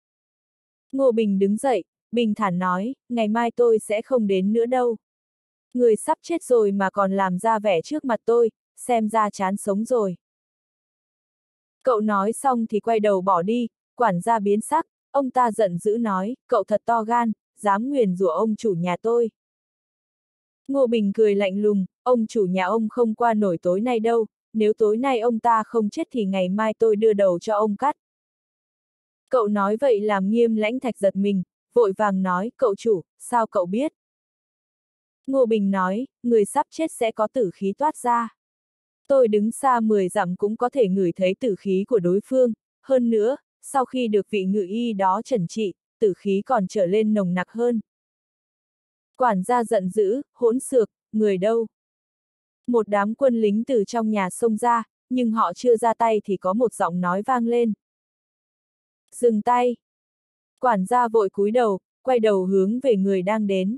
Ngô Bình đứng dậy, bình thản nói, ngày mai tôi sẽ không đến nữa đâu. Người sắp chết rồi mà còn làm ra vẻ trước mặt tôi, xem ra chán sống rồi. Cậu nói xong thì quay đầu bỏ đi, quản gia biến sắc, ông ta giận dữ nói, cậu thật to gan, dám nguyền rủa ông chủ nhà tôi. Ngô Bình cười lạnh lùng, ông chủ nhà ông không qua nổi tối nay đâu, nếu tối nay ông ta không chết thì ngày mai tôi đưa đầu cho ông cắt. Cậu nói vậy làm Nghiêm Lãnh Thạch giật mình, vội vàng nói, cậu chủ, sao cậu biết? Ngô Bình nói, người sắp chết sẽ có tử khí toát ra. Tôi đứng xa mười dặm cũng có thể ngửi thấy tử khí của đối phương, hơn nữa, sau khi được vị ngự y đó trần trị, tử khí còn trở lên nồng nặc hơn. Quản gia giận dữ, hỗn xược, người đâu? Một đám quân lính từ trong nhà xông ra, nhưng họ chưa ra tay thì có một giọng nói vang lên. Dừng tay! Quản gia vội cúi đầu, quay đầu hướng về người đang đến.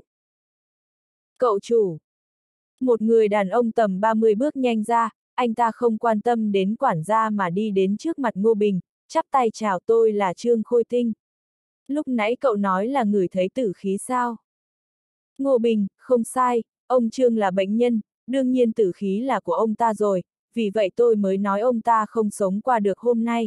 Cậu chủ! Một người đàn ông tầm ba mươi bước nhanh ra, anh ta không quan tâm đến quản gia mà đi đến trước mặt Ngô Bình, chắp tay chào, tôi là Trương Khôi Tinh. Lúc nãy cậu nói là ngửi thấy tử khí sao? Ngô Bình, không sai, ông Trương là bệnh nhân, đương nhiên tử khí là của ông ta rồi, vì vậy tôi mới nói ông ta không sống qua được hôm nay.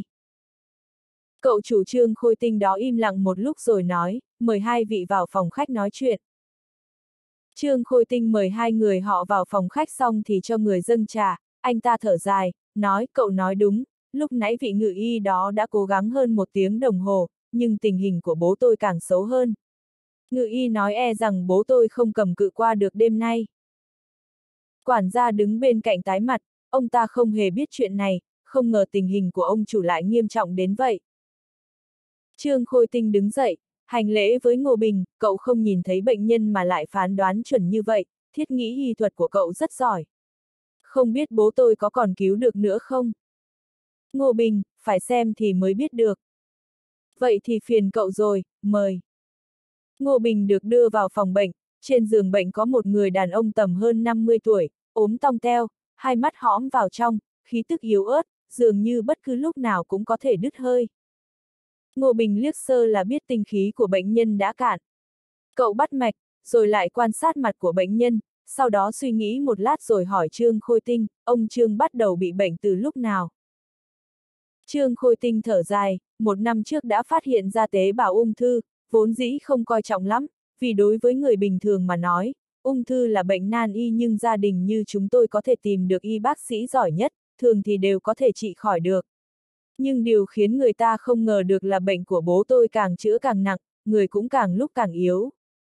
Cậu chủ Trương Khôi Tinh đó im lặng một lúc rồi nói, mời hai vị vào phòng khách nói chuyện. Trương Khôi Tinh mời hai người họ vào phòng khách xong thì cho người dâng trà, anh ta thở dài, nói, cậu nói đúng, lúc nãy vị ngự y đó đã cố gắng hơn một tiếng đồng hồ, nhưng tình hình của bố tôi càng xấu hơn. Ngự y nói e rằng bố tôi không cầm cự qua được đêm nay. Quản gia đứng bên cạnh tái mặt, ông ta không hề biết chuyện này, không ngờ tình hình của ông chủ lại nghiêm trọng đến vậy. Trương Khôi Tinh đứng dậy, hành lễ với Ngô Bình, cậu không nhìn thấy bệnh nhân mà lại phán đoán chuẩn như vậy, thiết nghĩ y thuật của cậu rất giỏi. Không biết bố tôi có còn cứu được nữa không? Ngô Bình, phải xem thì mới biết được. Vậy thì phiền cậu rồi, mời. Ngô Bình được đưa vào phòng bệnh, trên giường bệnh có một người đàn ông tầm hơn năm mươi tuổi, ốm tong teo, hai mắt hõm vào trong, khí tức yếu ớt, dường như bất cứ lúc nào cũng có thể đứt hơi. Ngô Bình liếc sơ là biết tinh khí của bệnh nhân đã cạn. Cậu bắt mạch, rồi lại quan sát mặt của bệnh nhân, sau đó suy nghĩ một lát rồi hỏi Trương Khôi Tinh, ông Trương bắt đầu bị bệnh từ lúc nào? Trương Khôi Tinh thở dài, một năm trước đã phát hiện ra tế bào ung thư, vốn dĩ không coi trọng lắm, vì đối với người bình thường mà nói, ung thư là bệnh nan y nhưng gia đình như chúng tôi có thể tìm được y bác sĩ giỏi nhất, thường thì đều có thể trị khỏi được. Nhưng điều khiến người ta không ngờ được là bệnh của bố tôi càng chữa càng nặng, người cũng càng lúc càng yếu.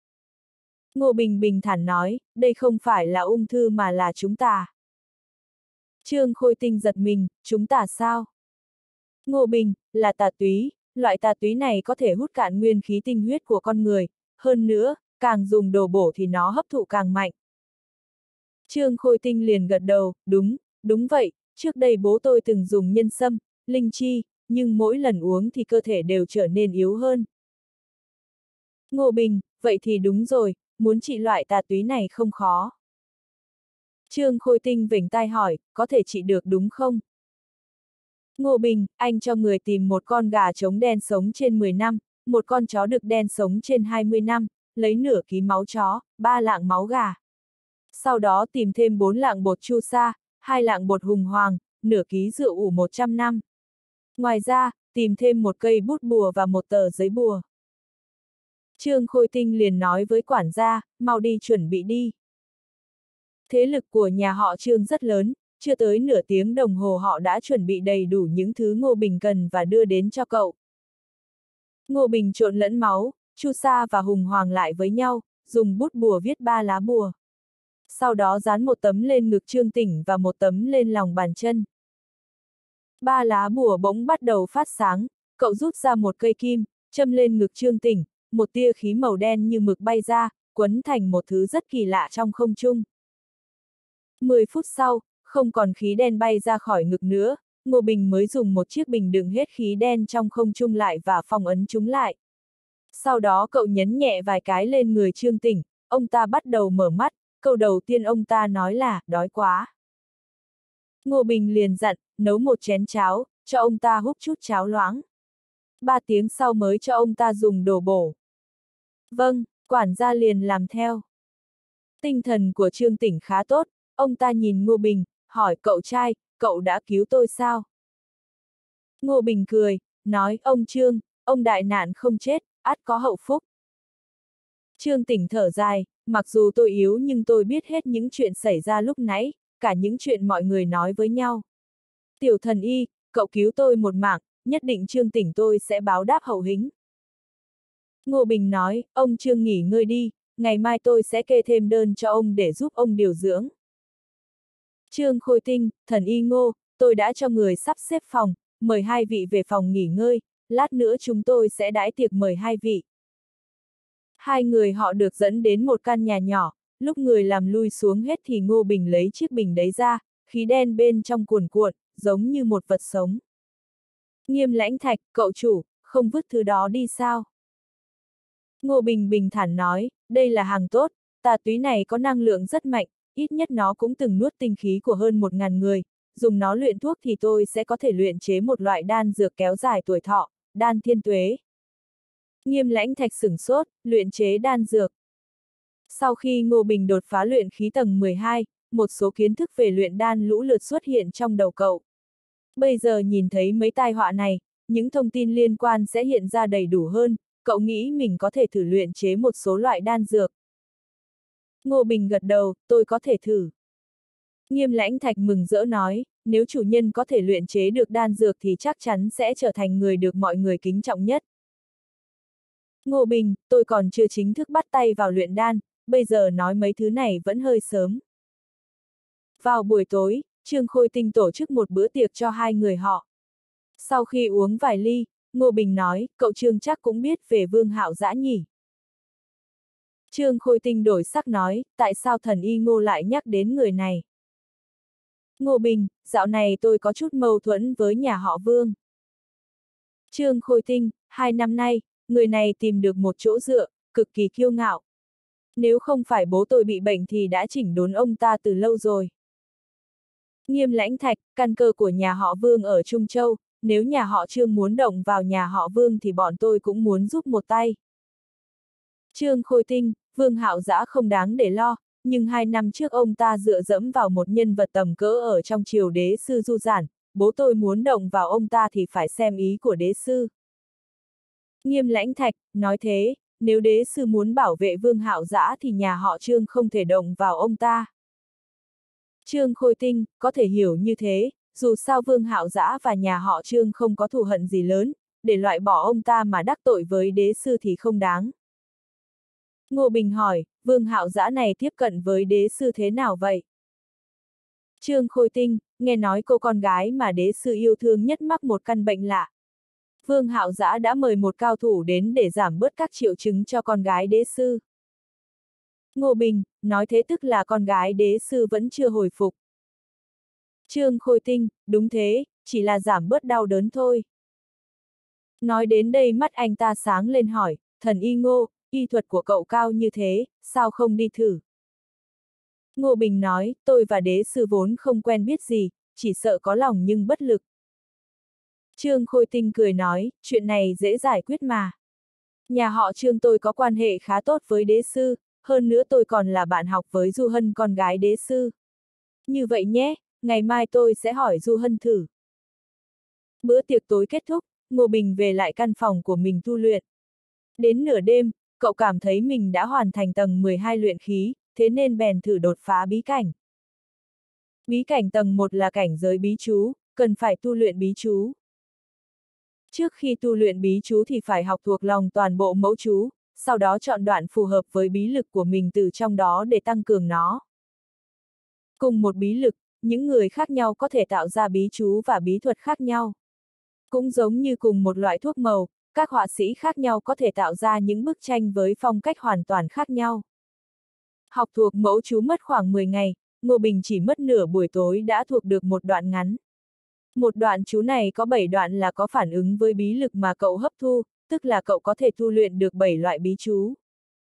Ngô Bình bình thản nói, đây không phải là ung thư mà là chúng ta. Trương Khôi Tinh giật mình, chúng ta sao? Ngô Bình, là tà túy, loại tà túy này có thể hút cạn nguyên khí tinh huyết của con người, hơn nữa, càng dùng đồ bổ thì nó hấp thụ càng mạnh. Trương Khôi Tinh liền gật đầu, đúng, đúng vậy, trước đây bố tôi từng dùng nhân sâm, linh chi, nhưng mỗi lần uống thì cơ thể đều trở nên yếu hơn. Ngô Bình, vậy thì đúng rồi, muốn trị loại tà túy này không khó. Trương Khôi Tinh vểnh tai hỏi, có thể trị được đúng không? Ngô Bình, anh cho người tìm một con gà trống đen sống trên mười năm, một con chó đực đen sống trên hai mươi năm, lấy nửa ký máu chó, ba lạng máu gà. Sau đó tìm thêm bốn lạng bột chu sa, hai lạng bột hùng hoàng, nửa ký rượu ủ một trăm năm. Ngoài ra, tìm thêm một cây bút bùa và một tờ giấy bùa. Trương Khôi Tinh liền nói với quản gia, mau đi chuẩn bị đi. Thế lực của nhà họ Trương rất lớn, chưa tới nửa tiếng đồng hồ họ đã chuẩn bị đầy đủ những thứ Ngô Bình cần và đưa đến cho cậu. Ngô Bình trộn lẫn máu, chu sa và hùng hoàng lại với nhau, dùng bút bùa viết ba lá bùa. Sau đó dán một tấm lên ngực Trương Tỉnh và một tấm lên lòng bàn chân. Ba lá bùa bỗng bắt đầu phát sáng, cậu rút ra một cây kim, châm lên ngực Trương Tỉnh, một tia khí màu đen như mực bay ra, quấn thành một thứ rất kỳ lạ trong không trung. Mười phút sau, không còn khí đen bay ra khỏi ngực nữa, Ngô Bình mới dùng một chiếc bình đựng hết khí đen trong không trung lại và phong ấn chúng lại. Sau đó cậu nhấn nhẹ vài cái lên người Trương Tỉnh, ông ta bắt đầu mở mắt, câu đầu tiên ông ta nói là, đói quá. Ngô Bình liền dặn, nấu một chén cháo, cho ông ta húp chút cháo loãng. Ba tiếng sau mới cho ông ta dùng đồ bổ. Vâng, quản gia liền làm theo. Tinh thần của Trương Tỉnh khá tốt, ông ta nhìn Ngô Bình, hỏi cậu trai, cậu đã cứu tôi sao? Ngô Bình cười, nói, ông Trương, ông đại nạn không chết, ắt có hậu phúc. Trương Tỉnh thở dài, mặc dù tôi yếu nhưng tôi biết hết những chuyện xảy ra lúc nãy, cả những chuyện mọi người nói với nhau. Tiểu thần y, cậu cứu tôi một mạng, nhất định Trương Tỉnh tôi sẽ báo đáp hậu hĩnh. Ngô Bình nói, ông Trương nghỉ ngơi đi, ngày mai tôi sẽ kê thêm đơn cho ông để giúp ông điều dưỡng. Trương Khôi Tinh, thần y Ngô, tôi đã cho người sắp xếp phòng, mời hai vị về phòng nghỉ ngơi, lát nữa chúng tôi sẽ đãi tiệc mời hai vị. Hai người họ được dẫn đến một căn nhà nhỏ, lúc người làm lui xuống hết thì Ngô Bình lấy chiếc bình đấy ra, khí đen bên trong cuồn cuộn, giống như một vật sống. Nghiêm Lãnh Thạch, cậu chủ, không vứt thứ đó đi sao? Ngô Bình bình thản nói, đây là hàng tốt, tà túy này có năng lượng rất mạnh, ít nhất nó cũng từng nuốt tinh khí của hơn một ngàn người, dùng nó luyện thuốc thì tôi sẽ có thể luyện chế một loại đan dược kéo dài tuổi thọ, đan thiên tuế. Nghiêm Lãnh Thạch sửng sốt, luyện chế đan dược. Sau khi Ngô Bình đột phá luyện khí tầng mười hai, một số kiến thức về luyện đan lũ lượt xuất hiện trong đầu cậu. Bây giờ nhìn thấy mấy tai họa này, những thông tin liên quan sẽ hiện ra đầy đủ hơn, cậu nghĩ mình có thể thử luyện chế một số loại đan dược. Ngô Bình gật đầu, tôi có thể thử. Nghiêm Lãnh Thạch mừng rỡ nói, nếu chủ nhân có thể luyện chế được đan dược thì chắc chắn sẽ trở thành người được mọi người kính trọng nhất. Ngô Bình, tôi còn chưa chính thức bắt tay vào luyện đan, bây giờ nói mấy thứ này vẫn hơi sớm. Vào buổi tối, Trương Khôi Tinh tổ chức một bữa tiệc cho hai người họ. Sau khi uống vài ly, Ngô Bình nói, cậu Trương chắc cũng biết về Vương Hạo Dã nhỉ. Trương Khôi Tinh đổi sắc nói, tại sao thần y Ngô lại nhắc đến người này? Ngô Bình, dạo này tôi có chút mâu thuẫn với nhà họ Vương. Trương Khôi Tinh, hai năm nay, người này tìm được một chỗ dựa, cực kỳ kiêu ngạo. Nếu không phải bố tôi bị bệnh thì đã chỉnh đốn ông ta từ lâu rồi. Nghiêm Lãnh Thạch, căn cơ của nhà họ Vương ở Trung Châu, nếu nhà họ Trương muốn động vào nhà họ Vương thì bọn tôi cũng muốn giúp một tay. Trương Khôi Tinh, Vương Hạo Dã không đáng để lo, nhưng hai năm trước ông ta dựa dẫm vào một nhân vật tầm cỡ ở trong triều đế sư Du Giản, bố tôi muốn động vào ông ta thì phải xem ý của đế sư. Nghiêm Lãnh Thạch nói thế, nếu đế sư muốn bảo vệ Vương Hạo Dã thì nhà họ Trương không thể động vào ông ta. Trương Khôi Tinh, có thể hiểu như thế, dù sao Vương Hạo Dã và nhà họ Trương không có thù hận gì lớn, để loại bỏ ông ta mà đắc tội với đế sư thì không đáng. Ngô Bình hỏi, Vương Hạo Dã này tiếp cận với đế sư thế nào vậy? Trương Khôi Tinh, nghe nói cô con gái mà đế sư yêu thương nhất mắc một căn bệnh lạ. Vương Hạo Dã đã mời một cao thủ đến để giảm bớt các triệu chứng cho con gái đế sư. Ngô Bình, nói thế tức là con gái đế sư vẫn chưa hồi phục. Trương Khôi Tinh, đúng thế, chỉ là giảm bớt đau đớn thôi. Nói đến đây mắt anh ta sáng lên hỏi, thần y Ngô, y thuật của cậu cao như thế, sao không đi thử? Ngô Bình nói, tôi và đế sư vốn không quen biết gì, chỉ sợ có lòng nhưng bất lực. Trương Khôi Tinh cười nói, chuyện này dễ giải quyết mà. Nhà họ Trương tôi có quan hệ khá tốt với đế sư, hơn nữa tôi còn là bạn học với Du Hân con gái đế sư. Như vậy nhé, ngày mai tôi sẽ hỏi Du Hân thử. Bữa tiệc tối kết thúc, Ngô Bình về lại căn phòng của mình tu luyện. Đến nửa đêm, cậu cảm thấy mình đã hoàn thành tầng mười hai luyện khí, thế nên bèn thử đột phá bí cảnh. Bí cảnh tầng một là cảnh giới bí chú, cần phải tu luyện bí chú. Trước khi tu luyện bí chú thì phải học thuộc lòng toàn bộ mẫu chú, sau đó chọn đoạn phù hợp với bí lực của mình từ trong đó để tăng cường nó. Cùng một bí lực, những người khác nhau có thể tạo ra bí chú và bí thuật khác nhau. Cũng giống như cùng một loại thuốc màu, các họa sĩ khác nhau có thể tạo ra những bức tranh với phong cách hoàn toàn khác nhau. Học thuộc mẫu chú mất khoảng mười ngày, Ngô Bình chỉ mất nửa buổi tối đã thuộc được một đoạn ngắn. Một đoạn chú này có bảy đoạn là có phản ứng với bí lực mà cậu hấp thu, tức là cậu có thể tu luyện được bảy loại bí chú.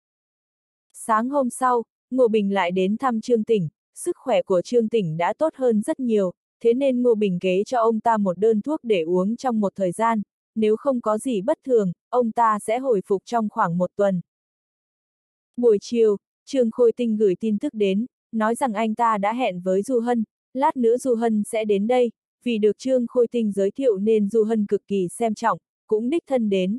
Sáng hôm sau, Ngô Bình lại đến thăm Trương Tỉnh, sức khỏe của Trương Tỉnh đã tốt hơn rất nhiều, thế nên Ngô Bình kế cho ông ta một đơn thuốc để uống trong một thời gian, nếu không có gì bất thường, ông ta sẽ hồi phục trong khoảng một tuần. Buổi chiều, Trương Khôi Tinh gửi tin tức đến, nói rằng anh ta đã hẹn với Du Hân, lát nữa Du Hân sẽ đến đây, vì được Trương Khôi Tinh giới thiệu nên Du Hân cực kỳ xem trọng, cũng đích thân đến.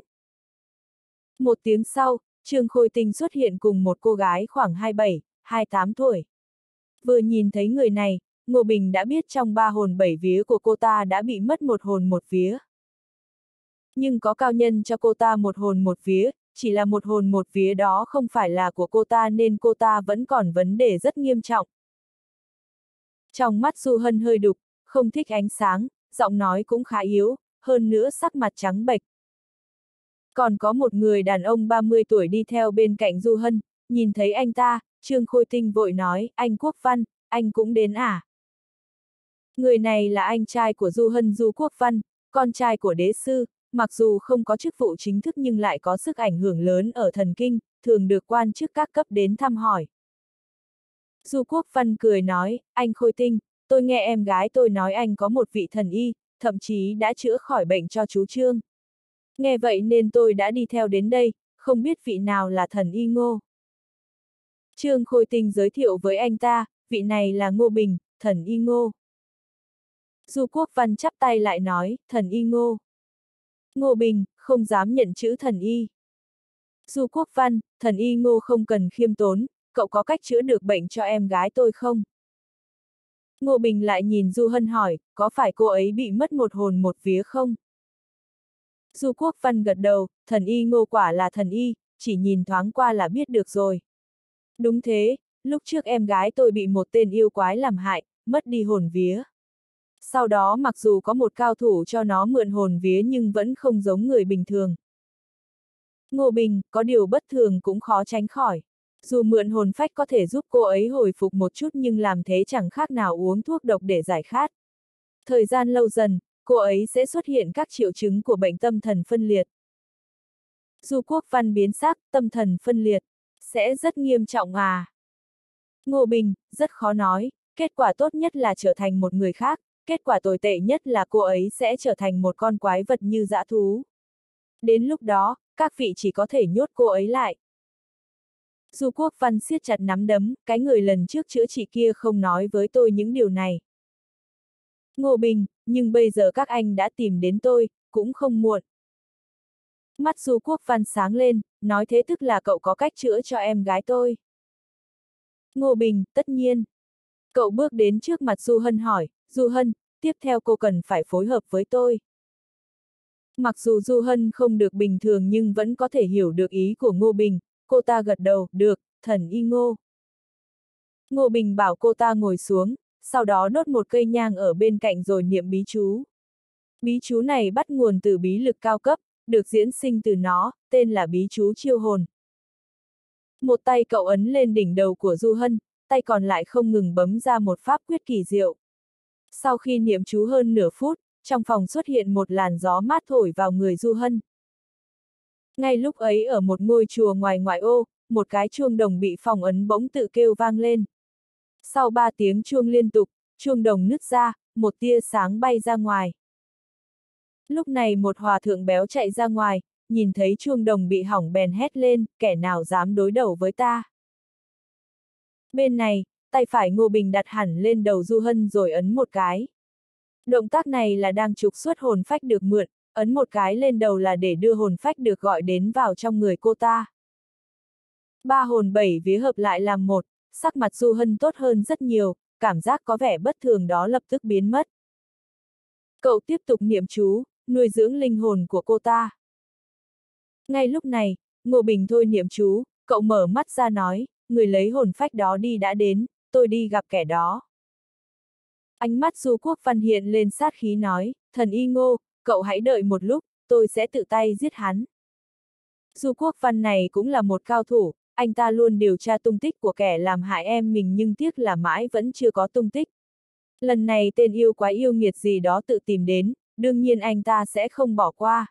Một tiếng sau, Trương Khôi Tinh xuất hiện cùng một cô gái khoảng hai mươi bảy, hai mươi tám tuổi. Vừa nhìn thấy người này, Ngô Bình đã biết trong ba hồn bảy vía của cô ta đã bị mất một hồn một vía. Nhưng có cao nhân cho cô ta một hồn một vía, chỉ là một hồn một vía đó không phải là của cô ta nên cô ta vẫn còn vấn đề rất nghiêm trọng. Trong mắt Du Hân hơi đục, không thích ánh sáng, giọng nói cũng khá yếu, hơn nữa sắc mặt trắng bệch. Còn có một người đàn ông ba mươi tuổi đi theo bên cạnh Du Hân, nhìn thấy anh ta, Trương Khôi Tinh vội nói, anh Quốc Văn, anh cũng đến à? Người này là anh trai của Du Hân Du Quốc Văn, con trai của đế sư, mặc dù không có chức vụ chính thức nhưng lại có sức ảnh hưởng lớn ở thần kinh, thường được quan chức các cấp đến thăm hỏi. Du Quốc Văn cười nói, anh Khôi Tinh, tôi nghe em gái tôi nói anh có một vị thần y, thậm chí đã chữa khỏi bệnh cho chú Trương. Nghe vậy nên tôi đã đi theo đến đây, không biết vị nào là thần y Ngô. Trương Khôi Tinh giới thiệu với anh ta, vị này là Ngô Bình, thần y Ngô. Du Quốc Văn chắp tay lại nói, thần y Ngô. Ngô Bình, không dám nhận chữ thần y. Du Quốc Văn, thần y Ngô không cần khiêm tốn, cậu có cách chữa được bệnh cho em gái tôi không? Ngô Bình lại nhìn Du Hân hỏi, có phải cô ấy bị mất một hồn một vía không? Du Quốc Văn gật đầu, thần y Ngô quả là thần y, chỉ nhìn thoáng qua là biết được rồi. Đúng thế, lúc trước em gái tôi bị một tên yêu quái làm hại, mất đi hồn vía. Sau đó mặc dù có một cao thủ cho nó mượn hồn vía nhưng vẫn không giống người bình thường. Ngô Bình, có điều bất thường cũng khó tránh khỏi. Dù mượn hồn phách có thể giúp cô ấy hồi phục một chút nhưng làm thế chẳng khác nào uống thuốc độc để giải khát. Thời gian lâu dần, cô ấy sẽ xuất hiện các triệu chứng của bệnh tâm thần phân liệt. Du Quốc Văn biến sắc, tâm thần phân liệt, sẽ rất nghiêm trọng à? Ngô Bình, rất khó nói, kết quả tốt nhất là trở thành một người khác, kết quả tồi tệ nhất là cô ấy sẽ trở thành một con quái vật như dã thú. Đến lúc đó, các vị chỉ có thể nhốt cô ấy lại. Du Quốc Văn siết chặt nắm đấm, cái người lần trước chữa trị kia không nói với tôi những điều này. Ngô Bình, nhưng bây giờ các anh đã tìm đến tôi, cũng không muộn. Mắt Du Quốc Văn sáng lên, nói thế tức là cậu có cách chữa cho em gái tôi. Ngô Bình, tất nhiên. Cậu bước đến trước mặt Du Hân hỏi, Du Hân, tiếp theo cô cần phải phối hợp với tôi. Mặc dù Du Hân không được bình thường nhưng vẫn có thể hiểu được ý của Ngô Bình, cô ta gật đầu, được, thần y Ngô. Ngô Bình bảo cô ta ngồi xuống, sau đó đốt một cây nhang ở bên cạnh rồi niệm bí chú. Bí chú này bắt nguồn từ bí lực cao cấp, được diễn sinh từ nó, tên là bí chú chiêu hồn. Một tay cậu ấn lên đỉnh đầu của Du Hân, tay còn lại không ngừng bấm ra một pháp quyết kỳ diệu. Sau khi niệm chú hơn nửa phút, trong phòng xuất hiện một làn gió mát thổi vào người Du Hân. Ngay lúc ấy ở một ngôi chùa ngoài ngoại ô, một cái chuông đồng bị phong ấn bỗng tự kêu vang lên. Sau ba tiếng chuông liên tục, chuông đồng nứt ra, một tia sáng bay ra ngoài. Lúc này một hòa thượng béo chạy ra ngoài, nhìn thấy chuông đồng bị hỏng bèn hét lên, kẻ nào dám đối đầu với ta. Bên này, tay phải Ngô Bình đặt hẳn lên đầu Du Hân rồi ấn một cái. Động tác này là đang trục xuất hồn phách được mượn, ấn một cái lên đầu là để đưa hồn phách được gọi đến vào trong người cô ta. Ba hồn bảy vía hợp lại làm một, sắc mặt Du Hân tốt hơn rất nhiều, cảm giác có vẻ bất thường đó lập tức biến mất. Cậu tiếp tục niệm chú, nuôi dưỡng linh hồn của cô ta. Ngay lúc này, Ngô Bình thôi niệm chú, cậu mở mắt ra nói, người lấy hồn phách đó đi đã đến, tôi đi gặp kẻ đó. Ánh mắt Du Quốc Văn hiện lên sát khí nói, thần y Ngô, cậu hãy đợi một lúc, tôi sẽ tự tay giết hắn. Du Quốc Văn này cũng là một cao thủ, anh ta luôn điều tra tung tích của kẻ làm hại em mình nhưng tiếc là mãi vẫn chưa có tung tích. Lần này tên yêu quái yêu nghiệt gì đó tự tìm đến, đương nhiên anh ta sẽ không bỏ qua.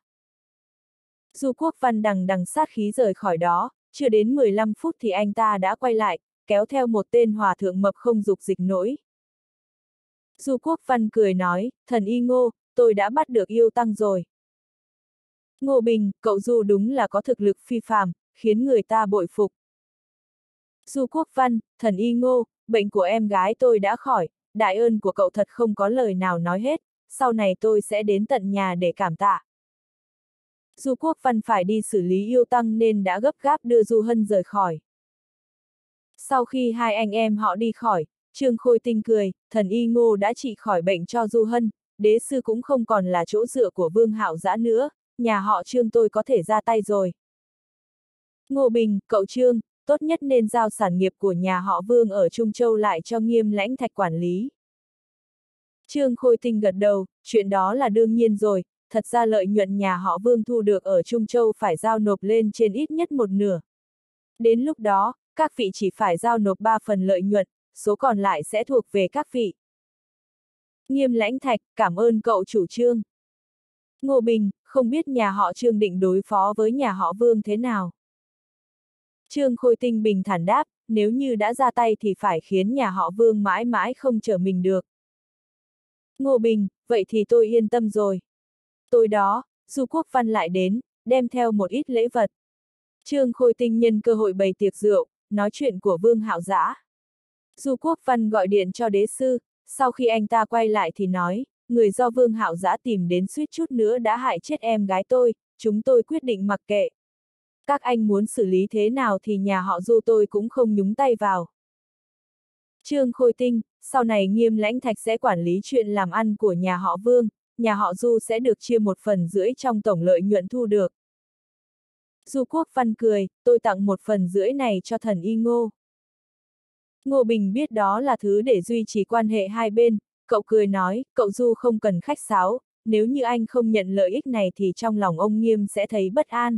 Du Quốc Văn đằng đằng sát khí rời khỏi đó, chưa đến mười lăm phút thì anh ta đã quay lại, kéo theo một tên hòa thượng mập không dục dịch nổi. Du Quốc Văn cười nói, thần y Ngô, tôi đã bắt được yêu tăng rồi. Ngô Bình, cậu Du đúng là có thực lực phi phàm, khiến người ta bội phục. Du Quốc Văn, thần y Ngô, bệnh của em gái tôi đã khỏi, đại ơn của cậu thật không có lời nào nói hết, sau này tôi sẽ đến tận nhà để cảm tạ. Du Quốc Văn phải đi xử lý yêu tăng nên đã gấp gáp đưa Du Hân rời khỏi. Sau khi hai anh em họ đi khỏi, Trương Khôi Tinh cười, thần y Ngô đã trị khỏi bệnh cho Du Hân, đế sư cũng không còn là chỗ dựa của Vương Hạo Dã nữa, nhà họ Trương tôi có thể ra tay rồi. Ngô Bình, cậu Trương, tốt nhất nên giao sản nghiệp của nhà họ Vương ở Trung Châu lại cho Nghiêm Lãnh Thạch quản lý. Trương Khôi Tinh gật đầu, chuyện đó là đương nhiên rồi, thật ra lợi nhuận nhà họ Vương thu được ở Trung Châu phải giao nộp lên trên ít nhất một nửa. Đến lúc đó, các vị chỉ phải giao nộp ba phần lợi nhuận, số còn lại sẽ thuộc về các vị. Nghiêm Lãnh Thạch, cảm ơn cậu chủ Trương. Ngô Bình, không biết nhà họ Trương định đối phó với nhà họ Vương thế nào? Trương Khôi Tinh bình thản đáp, nếu như đã ra tay thì phải khiến nhà họ Vương mãi mãi không trở mình được. Ngô Bình, vậy thì tôi yên tâm rồi. Tối đó, Du Quốc Văn lại đến, đem theo một ít lễ vật. Trương Khôi Tinh nhân cơ hội bày tiệc rượu, nói chuyện của Vương Hạo Dã. Du Quốc Văn gọi điện cho đế sư, sau khi anh ta quay lại thì nói, người do Vương Hạo Dã tìm đến suýt chút nữa đã hại chết em gái tôi, chúng tôi quyết định mặc kệ. Các anh muốn xử lý thế nào thì nhà họ Du tôi cũng không nhúng tay vào. Trương Khôi Tinh, sau này Nghiêm Lãnh Thạch sẽ quản lý chuyện làm ăn của nhà họ Vương, nhà họ Du sẽ được chia một phần rưỡi trong tổng lợi nhuận thu được. Du Quốc Văn cười, tôi tặng một phần rưỡi này cho thần y Ngô. Ngô Bình biết đó là thứ để duy trì quan hệ hai bên, cậu cười nói, cậu Du không cần khách sáo, nếu như anh không nhận lợi ích này thì trong lòng ông Nghiêm sẽ thấy bất an.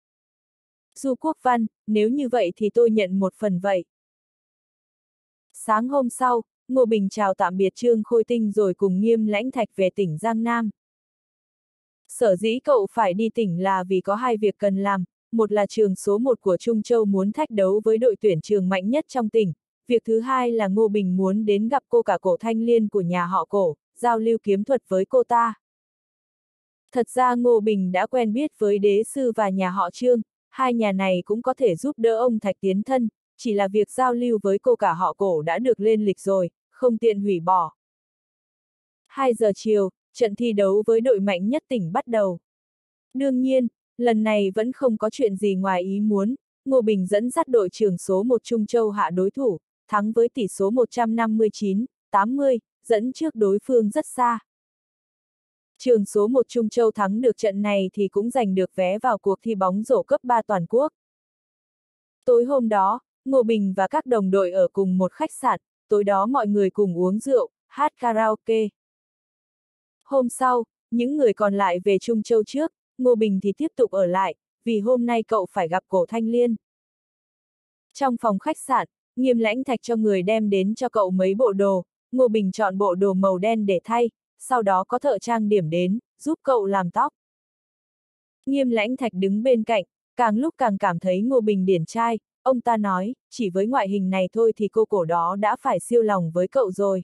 Du Quốc Văn, nếu như vậy thì tôi nhận một phần vậy. Sáng hôm sau, Ngô Bình chào tạm biệt Trương Khôi Tinh rồi cùng Nghiêm Lãnh Thạch về tỉnh Giang Nam. Sở dĩ cậu phải đi tỉnh là vì có hai việc cần làm, một là trường số một của Trung Châu muốn thách đấu với đội tuyển trường mạnh nhất trong tỉnh, việc thứ hai là Ngô Bình muốn đến gặp cô cả Cổ Thanh Liên của nhà họ Cổ, giao lưu kiếm thuật với cô ta. Thật ra Ngô Bình đã quen biết với đế sư và nhà họ Trương, hai nhà này cũng có thể giúp đỡ ông Thạch tiến thân, chỉ là việc giao lưu với cô cả họ Cổ đã được lên lịch rồi, không tiện hủy bỏ. hai giờ chiều, trận thi đấu với đội mạnh nhất tỉnh bắt đầu. Đương nhiên, lần này vẫn không có chuyện gì ngoài ý muốn, Ngô Bình dẫn dắt đội trưởng số một Trung Châu hạ đối thủ, thắng với tỷ số một trăm năm mươi chín tám mươi, dẫn trước đối phương rất xa. Trường số một Trung Châu thắng được trận này thì cũng giành được vé vào cuộc thi bóng rổ cấp ba toàn quốc. Tối hôm đó, Ngô Bình và các đồng đội ở cùng một khách sạn, tối đó mọi người cùng uống rượu, hát karaoke. Hôm sau, những người còn lại về Trung Châu trước, Ngô Bình thì tiếp tục ở lại, vì hôm nay cậu phải gặp Cổ Thanh Liên. Trong phòng khách sạn, Nghiêm Lãnh Thạch cho người đem đến cho cậu mấy bộ đồ, Ngô Bình chọn bộ đồ màu đen để thay, sau đó có thợ trang điểm đến, giúp cậu làm tóc. Nghiêm Lãnh Thạch đứng bên cạnh, càng lúc càng cảm thấy Ngô Bình điển trai, ông ta nói, chỉ với ngoại hình này thôi thì cô Cổ đó đã phải siêu lòng với cậu rồi.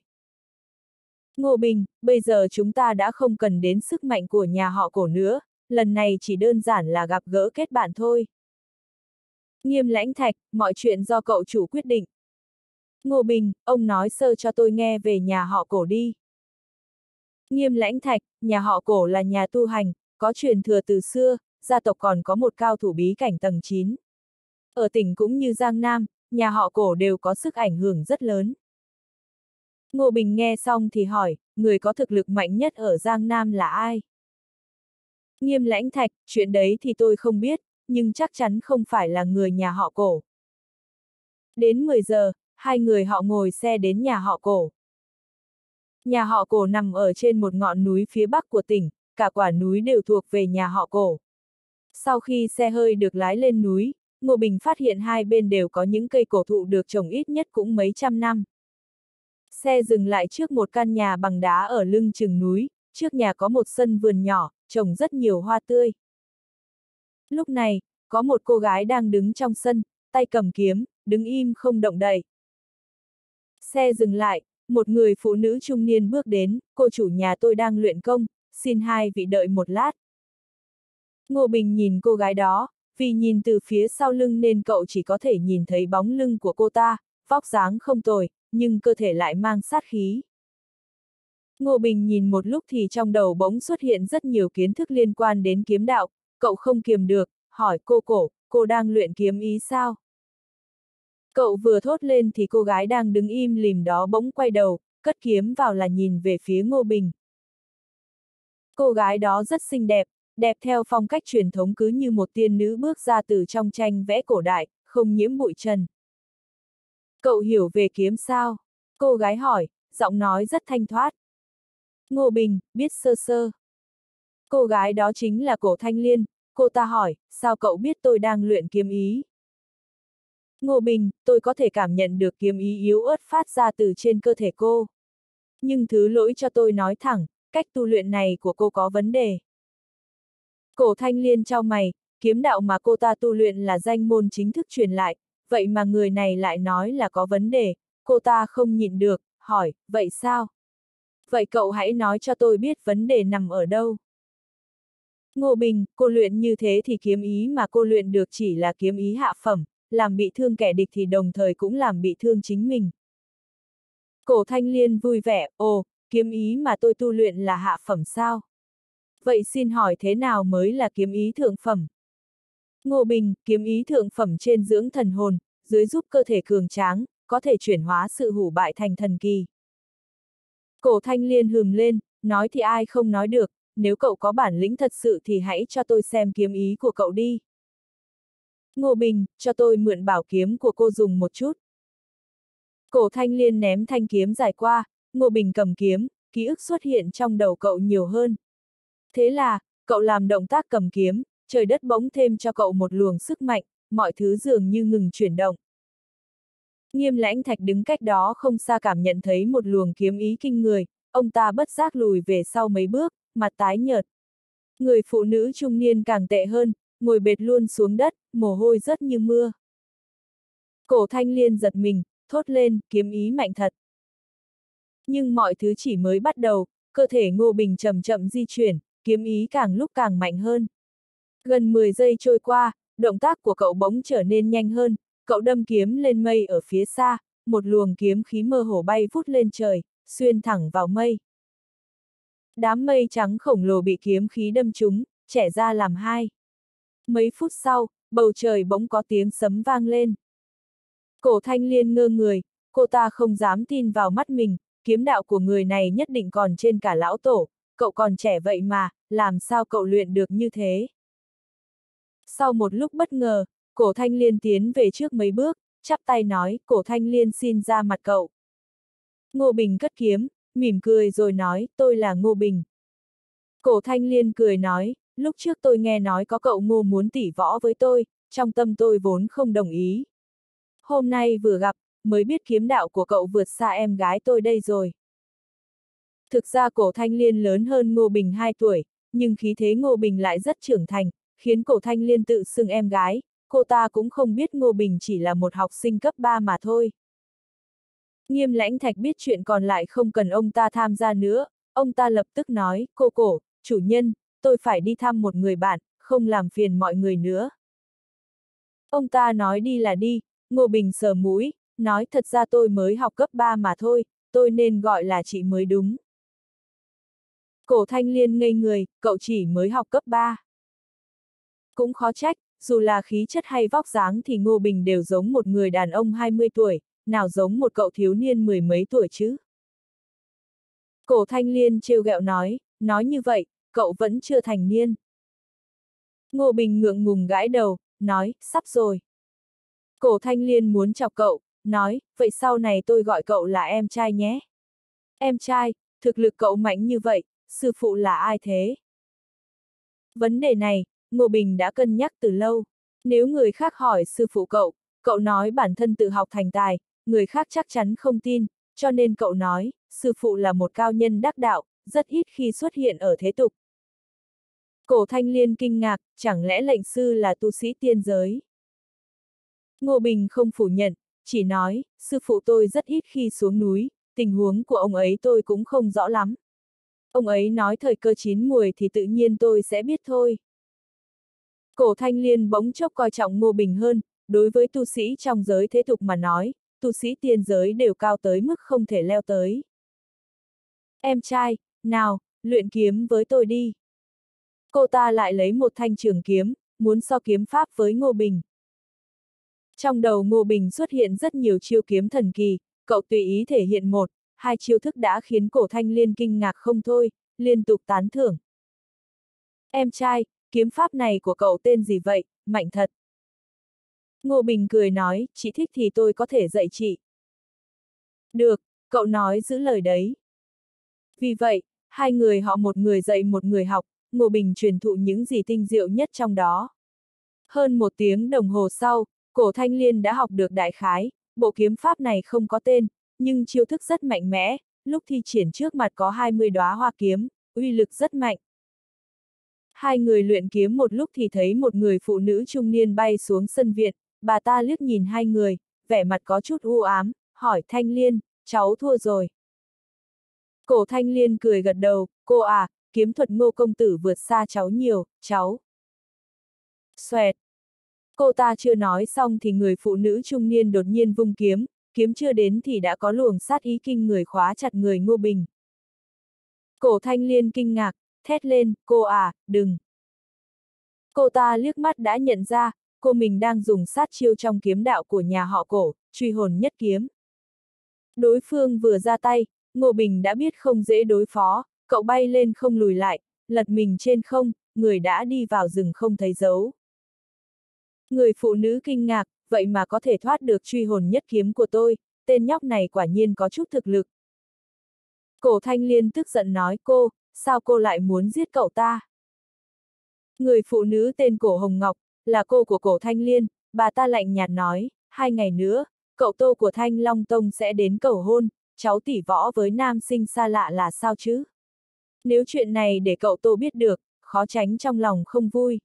Ngô Bình, bây giờ chúng ta đã không cần đến sức mạnh của nhà họ Cổ nữa, lần này chỉ đơn giản là gặp gỡ kết bạn thôi. Nghiêm Lãnh Thạch, mọi chuyện do cậu chủ quyết định. Ngô Bình, ông nói sơ cho tôi nghe về nhà họ Cổ đi. Nghiêm Lãnh Thạch, nhà họ Cổ là nhà tu hành, có truyền thừa từ xưa, gia tộc còn có một cao thủ bí cảnh tầng chín. Ở tỉnh cũng như Giang Nam, nhà họ Cổ đều có sức ảnh hưởng rất lớn. Ngô Bình nghe xong thì hỏi, người có thực lực mạnh nhất ở Giang Nam là ai? Nghiêm Lãnh Thạch, chuyện đấy thì tôi không biết, nhưng chắc chắn không phải là người nhà họ Cổ. Đến mười giờ, hai người họ ngồi xe đến nhà họ Cổ. Nhà họ Cổ nằm ở trên một ngọn núi phía bắc của tỉnh, cả quả núi đều thuộc về nhà họ Cổ. Sau khi xe hơi được lái lên núi, Ngô Bình phát hiện hai bên đều có những cây cổ thụ được trồng ít nhất cũng mấy trăm năm. Xe dừng lại trước một căn nhà bằng đá ở lưng chừng núi, trước nhà có một sân vườn nhỏ, trồng rất nhiều hoa tươi. Lúc này, có một cô gái đang đứng trong sân, tay cầm kiếm, đứng im không động đậy. Xe dừng lại, một người phụ nữ trung niên bước đến, cô chủ nhà tôi đang luyện công, xin hai vị đợi một lát. Ngô Bình nhìn cô gái đó, vì nhìn từ phía sau lưng nên cậu chỉ có thể nhìn thấy bóng lưng của cô ta, vóc dáng không tồi, nhưng cơ thể lại mang sát khí. Ngô Bình nhìn một lúc thì trong đầu bỗng xuất hiện rất nhiều kiến thức liên quan đến kiếm đạo, cậu không kiềm được, hỏi cô Cổ, cô đang luyện kiếm ý sao? Cậu vừa thốt lên thì cô gái đang đứng im lìm đó bỗng quay đầu, cất kiếm vào là nhìn về phía Ngô Bình. Cô gái đó rất xinh đẹp, đẹp theo phong cách truyền thống cứ như một tiên nữ bước ra từ trong tranh vẽ cổ đại, không nhiễm bụi trần. Cậu hiểu về kiếm sao? Cô gái hỏi, giọng nói rất thanh thoát. Ngô Bình, biết sơ sơ. Cô gái đó chính là Cổ Thanh Liên, cô ta hỏi, sao cậu biết tôi đang luyện kiếm ý? Ngô Bình, tôi có thể cảm nhận được kiếm ý yếu ớt phát ra từ trên cơ thể cô. Nhưng thứ lỗi cho tôi nói thẳng, cách tu luyện này của cô có vấn đề. Cổ Thanh Liên chau mày, kiếm đạo mà cô ta tu luyện là danh môn chính thức truyền lại, vậy mà người này lại nói là có vấn đề, cô ta không nhịn được, hỏi, vậy sao? Vậy cậu hãy nói cho tôi biết vấn đề nằm ở đâu. Ngô Bình, cô luyện như thế thì kiếm ý mà cô luyện được chỉ là kiếm ý hạ phẩm, làm bị thương kẻ địch thì đồng thời cũng làm bị thương chính mình. Cổ Thanh Liên vui vẻ, ồ, kiếm ý mà tôi tu luyện là hạ phẩm sao? Vậy xin hỏi thế nào mới là kiếm ý thượng phẩm? Ngô Bình, kiếm ý thượng phẩm trên dưỡng thần hồn, dưới giúp cơ thể cường tráng, có thể chuyển hóa sự hủ bại thành thần kỳ. Cổ Thanh Liên hừm lên, nói thì ai không nói được, nếu cậu có bản lĩnh thật sự thì hãy cho tôi xem kiếm ý của cậu đi. Ngô Bình, cho tôi mượn bảo kiếm của cô dùng một chút. Cổ Thanh Liên ném thanh kiếm dài qua, Ngô Bình cầm kiếm, ký ức xuất hiện trong đầu cậu nhiều hơn. Thế là, cậu làm động tác cầm kiếm, trời đất bỗng thêm cho cậu một luồng sức mạnh, mọi thứ dường như ngừng chuyển động. Nghiêm Lãnh Thạch đứng cách đó không xa cảm nhận thấy một luồng kiếm ý kinh người, ông ta bất giác lùi về sau mấy bước, mặt tái nhợt. Người phụ nữ trung niên càng tệ hơn, ngồi bệt luôn xuống đất, mồ hôi rớt như mưa. Cổ Thanh Liên giật mình, thốt lên, kiếm ý mạnh thật. Nhưng mọi thứ chỉ mới bắt đầu, cơ thể Ngô Bình chậm chậm di chuyển, kiếm ý càng lúc càng mạnh hơn. Gần mười giây trôi qua, động tác của cậu bỗng trở nên nhanh hơn, cậu đâm kiếm lên mây ở phía xa, một luồng kiếm khí mơ hồ bay vút lên trời, xuyên thẳng vào mây. Đám mây trắng khổng lồ bị kiếm khí đâm trúng, chẻ ra làm hai. Mấy phút sau, bầu trời bỗng có tiếng sấm vang lên. Cổ Thanh Liên ngơ người, cô ta không dám tin vào mắt mình, kiếm đạo của người này nhất định còn trên cả lão tổ, cậu còn trẻ vậy mà, làm sao cậu luyện được như thế? Sau một lúc bất ngờ, Cổ Thanh Liên tiến về trước mấy bước, chắp tay nói, Cổ Thanh Liên xin ra mặt cậu. Ngô Bình cất kiếm, mỉm cười rồi nói, tôi là Ngô Bình. Cổ Thanh Liên cười nói, lúc trước tôi nghe nói có cậu Ngô muốn tỉ võ với tôi, trong tâm tôi vốn không đồng ý. Hôm nay vừa gặp, mới biết kiếm đạo của cậu vượt xa em gái tôi đây rồi. Thực ra Cổ Thanh Liên lớn hơn Ngô Bình hai tuổi, nhưng khí thế Ngô Bình lại rất trưởng thành, khiến Cổ Thanh Liên tự xưng em gái, cô ta cũng không biết Ngô Bình chỉ là một học sinh cấp ba mà thôi. Nghiêm Lãnh Thạch biết chuyện còn lại không cần ông ta tham gia nữa, ông ta lập tức nói, cô Cổ, chủ nhân, tôi phải đi thăm một người bạn, không làm phiền mọi người nữa. Ông ta nói đi là đi, Ngô Bình sờ mũi, nói thật ra tôi mới học cấp ba mà thôi, tôi nên gọi là chị mới đúng. Cổ Thanh Liên ngây người, cậu chỉ mới học cấp ba. Cũng khó trách, dù là khí chất hay vóc dáng thì Ngô Bình đều giống một người đàn ông hai mươi tuổi, nào giống một cậu thiếu niên mười mấy tuổi chứ. Cổ Thanh Liên trêu ghẹo nói, nói như vậy, cậu vẫn chưa thành niên. Ngô Bình ngượng ngùng gãi đầu, nói, sắp rồi. Cổ Thanh Liên muốn chọc cậu, nói, vậy sau này tôi gọi cậu là em trai nhé. Em trai, thực lực cậu mạnh như vậy, sư phụ là ai thế? Vấn đề này, Ngô Bình đã cân nhắc từ lâu. Nếu người khác hỏi sư phụ cậu, cậu nói bản thân tự học thành tài, người khác chắc chắn không tin, cho nên cậu nói, sư phụ là một cao nhân đắc đạo, rất ít khi xuất hiện ở thế tục. Cổ Thanh Liên kinh ngạc, chẳng lẽ lệnh sư là tu sĩ tiên giới? Ngô Bình không phủ nhận, chỉ nói, sư phụ tôi rất ít khi xuống núi, tình huống của ông ấy tôi cũng không rõ lắm. Ông ấy nói thời cơ chín muồi thì tự nhiên tôi sẽ biết thôi. Cổ Thanh Liên bỗng chốc coi trọng Ngô Bình hơn, đối với tu sĩ trong giới thế tục mà nói, tu sĩ tiên giới đều cao tới mức không thể leo tới. Em trai, nào, luyện kiếm với tôi đi. Cô ta lại lấy một thanh trường kiếm, muốn so kiếm pháp với Ngô Bình. Trong đầu Ngô Bình xuất hiện rất nhiều chiêu kiếm thần kỳ, cậu tùy ý thể hiện một, hai chiêu thức đã khiến Cổ Thanh Liên kinh ngạc không thôi, liên tục tán thưởng. Em trai, kiếm pháp này của cậu tên gì vậy, mạnh thật. Ngô Bình cười nói, chị thích thì tôi có thể dạy chị. Được, cậu nói giữ lời đấy. Vì vậy, hai người họ một người dạy một người học, Ngô Bình truyền thụ những gì tinh diệu nhất trong đó. Hơn một tiếng đồng hồ sau, Cổ Thanh Liên đã học được đại khái, bộ kiếm pháp này không có tên, nhưng chiêu thức rất mạnh mẽ, lúc thi triển trước mặt có hai mươi đóa hoa kiếm, uy lực rất mạnh. Hai người luyện kiếm một lúc thì thấy một người phụ nữ trung niên bay xuống sân viện, bà ta liếc nhìn hai người, vẻ mặt có chút u ám, hỏi Thanh Liên, cháu thua rồi. Cổ Thanh Liên cười gật đầu, cô à, kiếm thuật Ngô công tử vượt xa cháu nhiều, cháu. Xoẹt. Cô ta chưa nói xong thì người phụ nữ trung niên đột nhiên vung kiếm, kiếm chưa đến thì đã có luồng sát ý kinh người khóa chặt người Ngô Bình. Cổ Thanh Liên kinh ngạc, thét lên, cô à, đừng. Cô ta liếc mắt đã nhận ra, cô mình đang dùng sát chiêu trong kiếm đạo của nhà họ Cổ, truy hồn nhất kiếm. Đối phương vừa ra tay, Ngô Bình đã biết không dễ đối phó, cậu bay lên không lùi lại, lật mình trên không, người đã đi vào rừng không thấy dấu. Người phụ nữ kinh ngạc, vậy mà có thể thoát được truy hồn nhất kiếm của tôi, tên nhóc này quả nhiên có chút thực lực. Cổ Thanh Liên tức giận nói cô, sao cô lại muốn giết cậu ta? Người phụ nữ tên Cổ Hồng Ngọc, là cô của Cổ Thanh Liên, bà ta lạnh nhạt nói, hai ngày nữa, cậu Tô của Thanh Long Tông sẽ đến cầu hôn, cháu tỉ võ với nam sinh xa lạ là sao chứ? Nếu chuyện này để cậu Tô biết được, khó tránh trong lòng không vui.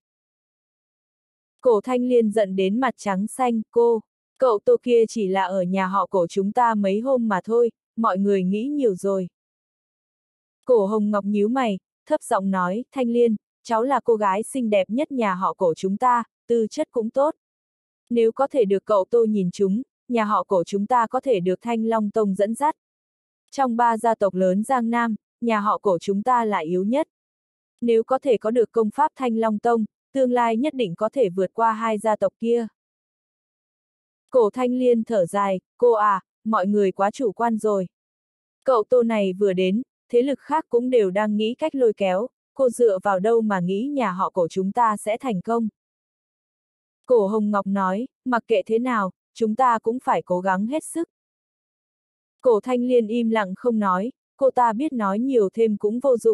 Cổ Thanh Liên giận đến mặt trắng xanh, cô, cậu Tô kia chỉ là ở nhà họ Cổ chúng ta mấy hôm mà thôi, mọi người nghĩ nhiều rồi. Cổ Hồng Ngọc nhíu mày, thấp giọng nói, Thanh Liên, cháu là cô gái xinh đẹp nhất nhà họ Cổ chúng ta, tư chất cũng tốt. Nếu có thể được cậu Tô nhìn chúng, nhà họ Cổ chúng ta có thể được Thanh Long Tông dẫn dắt. Trong ba gia tộc lớn Giang Nam, nhà họ Cổ chúng ta là yếu nhất. Nếu có thể có được công pháp Thanh Long Tông, tương lai nhất định có thể vượt qua hai gia tộc kia. Cổ Thanh Liên thở dài, cô à, mọi người quá chủ quan rồi. Cậu Tô này vừa đến, thế lực khác cũng đều đang nghĩ cách lôi kéo, cô dựa vào đâu mà nghĩ nhà họ Cổ chúng ta sẽ thành công. Cổ Hồng Ngọc nói, mặc kệ thế nào, chúng ta cũng phải cố gắng hết sức. Cổ Thanh Liên im lặng không nói, cô ta biết nói nhiều thêm cũng vô dụng.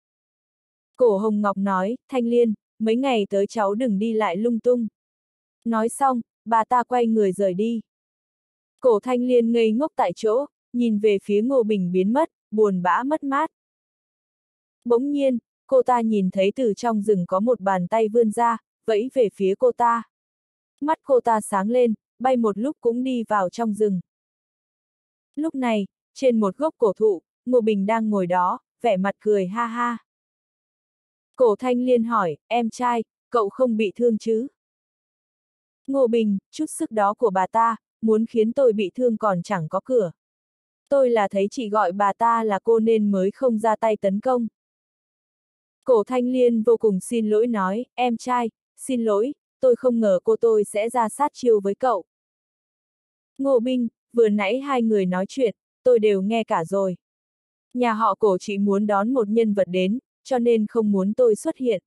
Cổ Hồng Ngọc nói, Thanh Liên, mấy ngày tới cháu đừng đi lại lung tung. Nói xong, bà ta quay người rời đi. Cổ Thanh Liên ngây ngốc tại chỗ, nhìn về phía Ngô Bình biến mất, buồn bã mất mát. Bỗng nhiên, cô ta nhìn thấy từ trong rừng có một bàn tay vươn ra, vẫy về phía cô ta. Mắt cô ta sáng lên, bay một lúc cũng đi vào trong rừng. Lúc này, trên một gốc cổ thụ, Ngô Bình đang ngồi đó, vẻ mặt cười ha ha. Cổ Thanh Liên hỏi, em trai, cậu không bị thương chứ? Ngô Bình, chút sức đó của bà ta, muốn khiến tôi bị thương còn chẳng có cửa. Tôi là thấy chị gọi bà ta là cô nên mới không ra tay tấn công. Cổ Thanh Liên vô cùng xin lỗi nói, em trai, xin lỗi, tôi không ngờ cô tôi sẽ ra sát chiêu với cậu. Ngô Bình, vừa nãy hai người nói chuyện, tôi đều nghe cả rồi. Nhà họ Cổ chỉ muốn đón một nhân vật đến, cho nên không muốn tôi xuất hiện.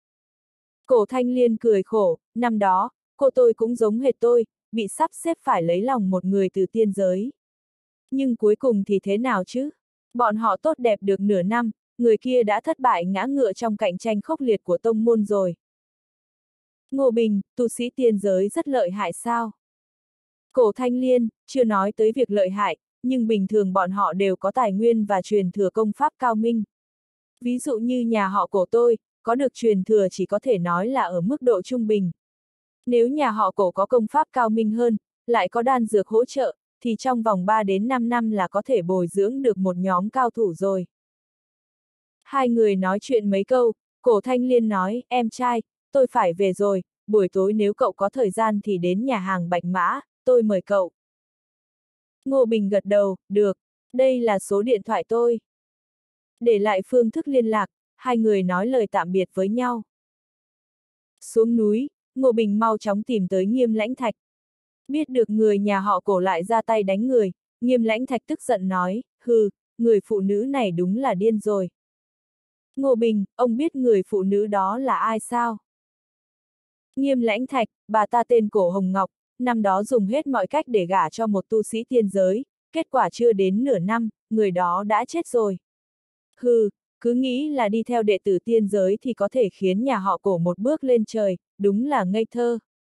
Cổ Thanh Liên cười khổ, năm đó, cô tôi cũng giống hệt tôi, bị sắp xếp phải lấy lòng một người từ tiên giới. Nhưng cuối cùng thì thế nào chứ? Bọn họ tốt đẹp được nửa năm, người kia đã thất bại ngã ngựa trong cạnh tranh khốc liệt của tông môn rồi. Ngô Bình, tu sĩ tiên giới rất lợi hại sao? Cổ Thanh Liên, chưa nói tới việc lợi hại, nhưng bình thường bọn họ đều có tài nguyên và truyền thừa công pháp cao minh. Ví dụ như nhà họ Cổ tôi, có được truyền thừa chỉ có thể nói là ở mức độ trung bình. Nếu nhà họ Cổ có công pháp cao minh hơn, lại có đan dược hỗ trợ, thì trong vòng ba đến năm năm là có thể bồi dưỡng được một nhóm cao thủ rồi. Hai người nói chuyện mấy câu, Cổ Thanh Liên nói, em trai, tôi phải về rồi, buổi tối nếu cậu có thời gian thì đến nhà hàng Bạch Mã, tôi mời cậu. Ngô Bình gật đầu, được, đây là số điện thoại tôi. Để lại phương thức liên lạc, hai người nói lời tạm biệt với nhau. Xuống núi, Ngô Bình mau chóng tìm tới Nghiêm Lãnh Thạch. Biết được người nhà họ Cổ lại ra tay đánh người, Nghiêm Lãnh Thạch tức giận nói, hừ, người phụ nữ này đúng là điên rồi. Ngô Bình, ông biết người phụ nữ đó là ai sao? Nghiêm Lãnh Thạch, bà ta tên Cổ Hồng Ngọc, năm đó dùng hết mọi cách để gả cho một tu sĩ tiên giới, kết quả chưa đến nửa năm, người đó đã chết rồi. Hừ, cứ nghĩ là đi theo đệ tử tiên giới thì có thể khiến nhà họ Cổ một bước lên trời, đúng là ngây thơ.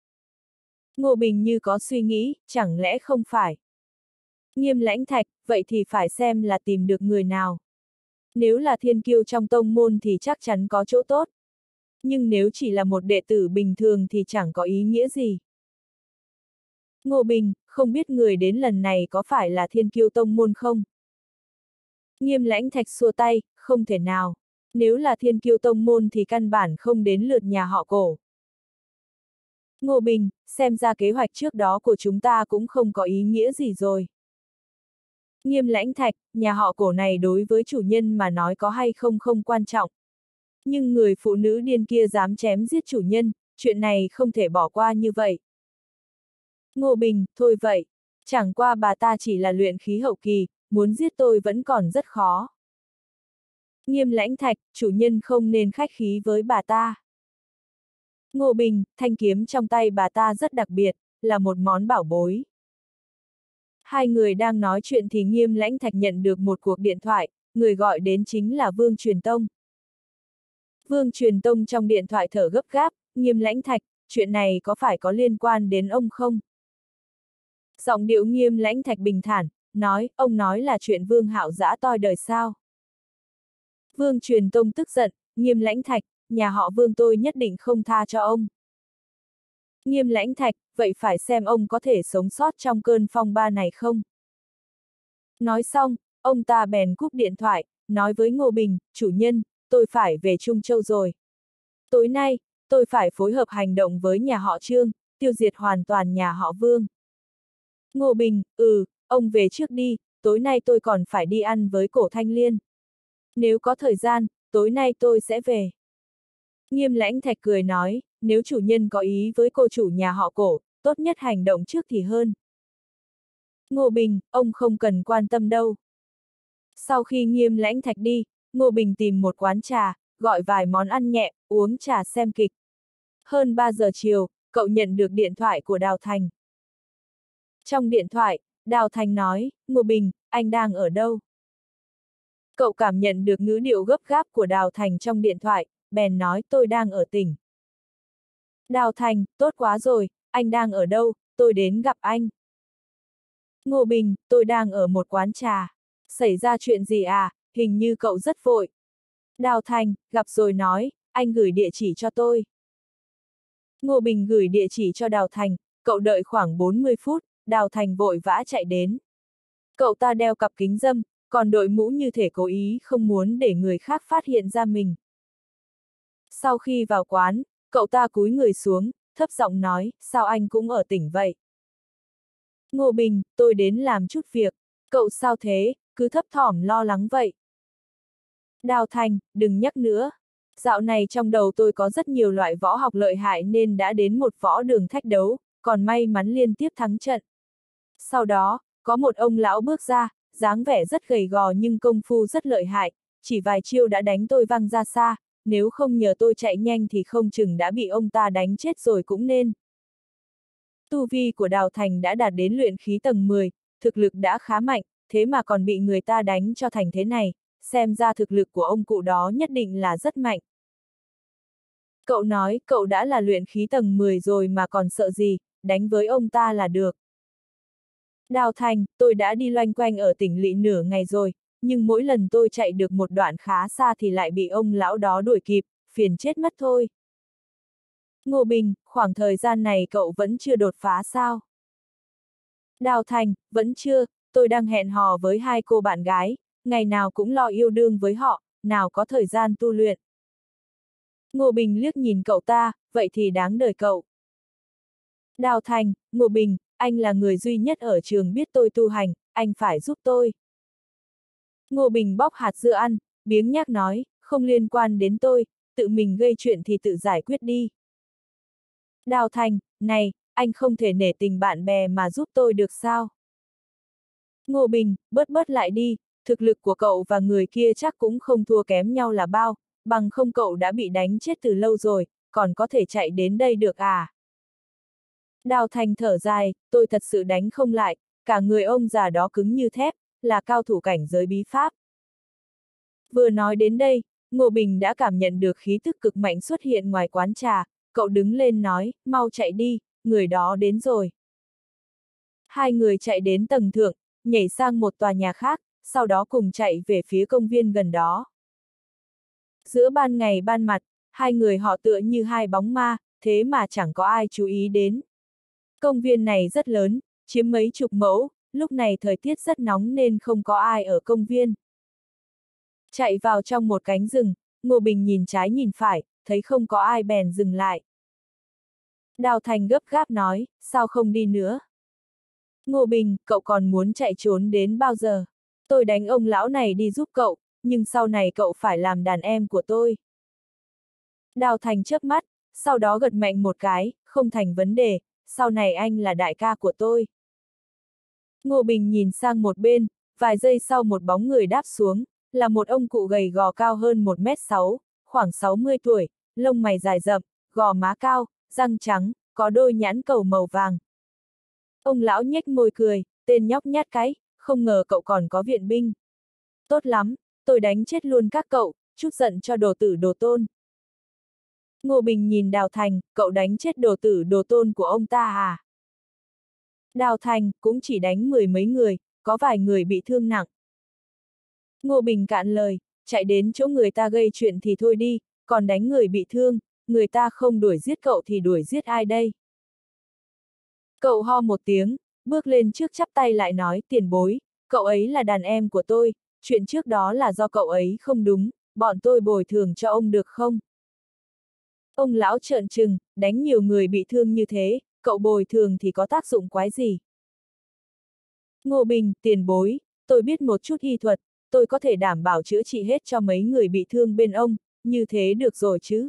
Ngô Bình như có suy nghĩ, chẳng lẽ không phải? Nghiêm Lãnh Thạch, vậy thì phải xem là tìm được người nào. Nếu là thiên kiêu trong tông môn thì chắc chắn có chỗ tốt. Nhưng nếu chỉ là một đệ tử bình thường thì chẳng có ý nghĩa gì. Ngô Bình, không biết người đến lần này có phải là thiên kiêu tông môn không? Nghiêm Lãnh Thạch xua tay, không thể nào. Nếu là thiên kiêu tông môn thì căn bản không đến lượt nhà họ Cổ. Ngô Bình, xem ra kế hoạch trước đó của chúng ta cũng không có ý nghĩa gì rồi. Nghiêm Lãnh Thạch, nhà họ Cổ này đối với chủ nhân mà nói có hay không không quan trọng. Nhưng người phụ nữ điên kia dám chém giết chủ nhân, chuyện này không thể bỏ qua như vậy. Ngô Bình, thôi vậy. Chẳng qua bà ta chỉ là luyện khí hậu kỳ, muốn giết tôi vẫn còn rất khó. Nghiêm Lãnh Thạch, chủ nhân không nên khách khí với bà ta. Ngô Bình, thanh kiếm trong tay bà ta rất đặc biệt, là một món bảo bối. Hai người đang nói chuyện thì Nghiêm Lãnh Thạch nhận được một cuộc điện thoại, người gọi đến chính là Vương Truyền Tông. Vương Truyền Tông trong điện thoại thở gấp gáp, Nghiêm Lãnh Thạch, chuyện này có phải có liên quan đến ông không? Giọng điệu Nghiêm Lãnh Thạch bình thản, nói, ông nói là chuyện Vương Hạo dã toi đời sao? Vương Truyền Tông tức giận, Nghiêm Lãnh Thạch, nhà họ Vương tôi nhất định không tha cho ông. Nghiêm Lãnh Thạch, vậy phải xem ông có thể sống sót trong cơn phong ba này không? Nói xong, ông ta bèn cúp điện thoại, nói với Ngô Bình, chủ nhân, tôi phải về Trung Châu rồi. Tối nay, tôi phải phối hợp hành động với nhà họ Trương, tiêu diệt hoàn toàn nhà họ Vương. Ngô Bình, ừ, ông về trước đi, tối nay tôi còn phải đi ăn với Cổ Thanh Liên. Nếu có thời gian, tối nay tôi sẽ về. Nghiêm Lãnh Thạch cười nói, nếu chủ nhân có ý với cô chủ nhà họ Cổ, tốt nhất hành động trước thì hơn. Ngô Bình, ông không cần quan tâm đâu. Sau khi Nghiêm Lãnh Thạch đi, Ngô Bình tìm một quán trà, gọi vài món ăn nhẹ, uống trà xem kịch. Hơn ba giờ chiều, cậu nhận được điện thoại của Đào Thành. Trong điện thoại, Đào Thành nói, Ngô Bình, anh đang ở đâu? Cậu cảm nhận được ngữ điệu gấp gáp của Đào Thành trong điện thoại, bèn nói tôi đang ở tỉnh. Đào Thành, tốt quá rồi, anh đang ở đâu, tôi đến gặp anh. Ngô Bình, tôi đang ở một quán trà. Xảy ra chuyện gì à, hình như cậu rất vội. Đào Thành, gặp rồi nói, anh gửi địa chỉ cho tôi. Ngô Bình gửi địa chỉ cho Đào Thành, cậu đợi khoảng bốn mươi phút, Đào Thành vội vã chạy đến. Cậu ta đeo cặp kính râm, còn đội mũ như thể cố ý không muốn để người khác phát hiện ra mình. Sau khi vào quán, cậu ta cúi người xuống, thấp giọng nói, sao anh cũng ở tỉnh vậy? Ngô Bình, tôi đến làm chút việc. Cậu sao thế, cứ thấp thỏm lo lắng vậy? Đào Thành, đừng nhắc nữa. Dạo này trong đầu tôi có rất nhiều loại võ học lợi hại nên đã đến một võ đường thách đấu, còn may mắn liên tiếp thắng trận. Sau đó, có một ông lão bước ra, dáng vẻ rất gầy gò nhưng công phu rất lợi hại, chỉ vài chiêu đã đánh tôi văng ra xa, nếu không nhờ tôi chạy nhanh thì không chừng đã bị ông ta đánh chết rồi cũng nên. Tu vi của Đào Thành đã đạt đến luyện khí tầng mười, thực lực đã khá mạnh, thế mà còn bị người ta đánh cho thành thế này, xem ra thực lực của ông cụ đó nhất định là rất mạnh. Cậu nói cậu đã là luyện khí tầng mười rồi mà còn sợ gì, đánh với ông ta là được. Đào Thành, tôi đã đi loanh quanh ở tỉnh lỵ nửa ngày rồi, nhưng mỗi lần tôi chạy được một đoạn khá xa thì lại bị ông lão đó đuổi kịp, phiền chết mất thôi. Ngô Bình, khoảng thời gian này cậu vẫn chưa đột phá sao? Đào Thành, vẫn chưa, tôi đang hẹn hò với hai cô bạn gái, ngày nào cũng lo yêu đương với họ, nào có thời gian tu luyện. Ngô Bình liếc nhìn cậu ta, vậy thì đáng đời cậu. Đào Thành, Ngô Bình, anh là người duy nhất ở trường biết tôi tu hành, anh phải giúp tôi. Ngô Bình bóc hạt dưa ăn, biếng nhác nói, không liên quan đến tôi, tự mình gây chuyện thì tự giải quyết đi. Đào Thành, này, anh không thể nể tình bạn bè mà giúp tôi được sao? Ngô Bình, bớt bớt lại đi, thực lực của cậu và người kia chắc cũng không thua kém nhau là bao, bằng không cậu đã bị đánh chết từ lâu rồi, còn có thể chạy đến đây được à? Đào Thành thở dài, tôi thật sự đánh không lại, cả người ông già đó cứng như thép, là cao thủ cảnh giới bí pháp. Vừa nói đến đây, Ngô Bình đã cảm nhận được khí tức cực mạnh xuất hiện ngoài quán trà, cậu đứng lên nói, mau chạy đi, người đó đến rồi. Hai người chạy đến tầng thượng, nhảy sang một tòa nhà khác, sau đó cùng chạy về phía công viên gần đó. Giữa ban ngày ban mặt, hai người họ tựa như hai bóng ma, thế mà chẳng có ai chú ý đến. Công viên này rất lớn, chiếm mấy chục mẫu, lúc này thời tiết rất nóng nên không có ai ở công viên. Chạy vào trong một cánh rừng, Ngô Bình nhìn trái nhìn phải, thấy không có ai bèn dừng lại. Đào Thành gấp gáp nói, sao không đi nữa? Ngô Bình, cậu còn muốn chạy trốn đến bao giờ? Tôi đánh ông lão này đi giúp cậu, nhưng sau này cậu phải làm đàn em của tôi. Đào Thành chớp mắt, sau đó gật mạnh một cái, không thành vấn đề, sau này anh là đại ca của tôi. Ngô Bình nhìn sang một bên, vài giây sau một bóng người đáp xuống, là một ông cụ gầy gò cao hơn một mét sáu, khoảng sáu mươi tuổi, lông mày dài rậm, gò má cao, răng trắng, có đôi nhãn cầu màu vàng. Ông lão nhếch môi cười, tên nhóc nhát cái, không ngờ cậu còn có viện binh. Tốt lắm, tôi đánh chết luôn các cậu, chút giận cho đồ tử đồ tôn. Ngô Bình nhìn Đào Thành, cậu đánh chết đồ tử đồ tôn của ông ta à? Đào Thành, cũng chỉ đánh mười mấy người, có vài người bị thương nặng. Ngô Bình cạn lời, chạy đến chỗ người ta gây chuyện thì thôi đi, còn đánh người bị thương, người ta không đuổi giết cậu thì đuổi giết ai đây? Cậu ho một tiếng, bước lên trước chắp tay lại nói, tiền bối, cậu ấy là đàn em của tôi, chuyện trước đó là do cậu ấy không đúng, bọn tôi bồi thường cho ông được không? Ông lão trợn trừng, đánh nhiều người bị thương như thế, cậu bồi thường thì có tác dụng quái gì? Ngô Bình, tiền bối, tôi biết một chút y thuật, tôi có thể đảm bảo chữa trị hết cho mấy người bị thương bên ông, như thế được rồi chứ?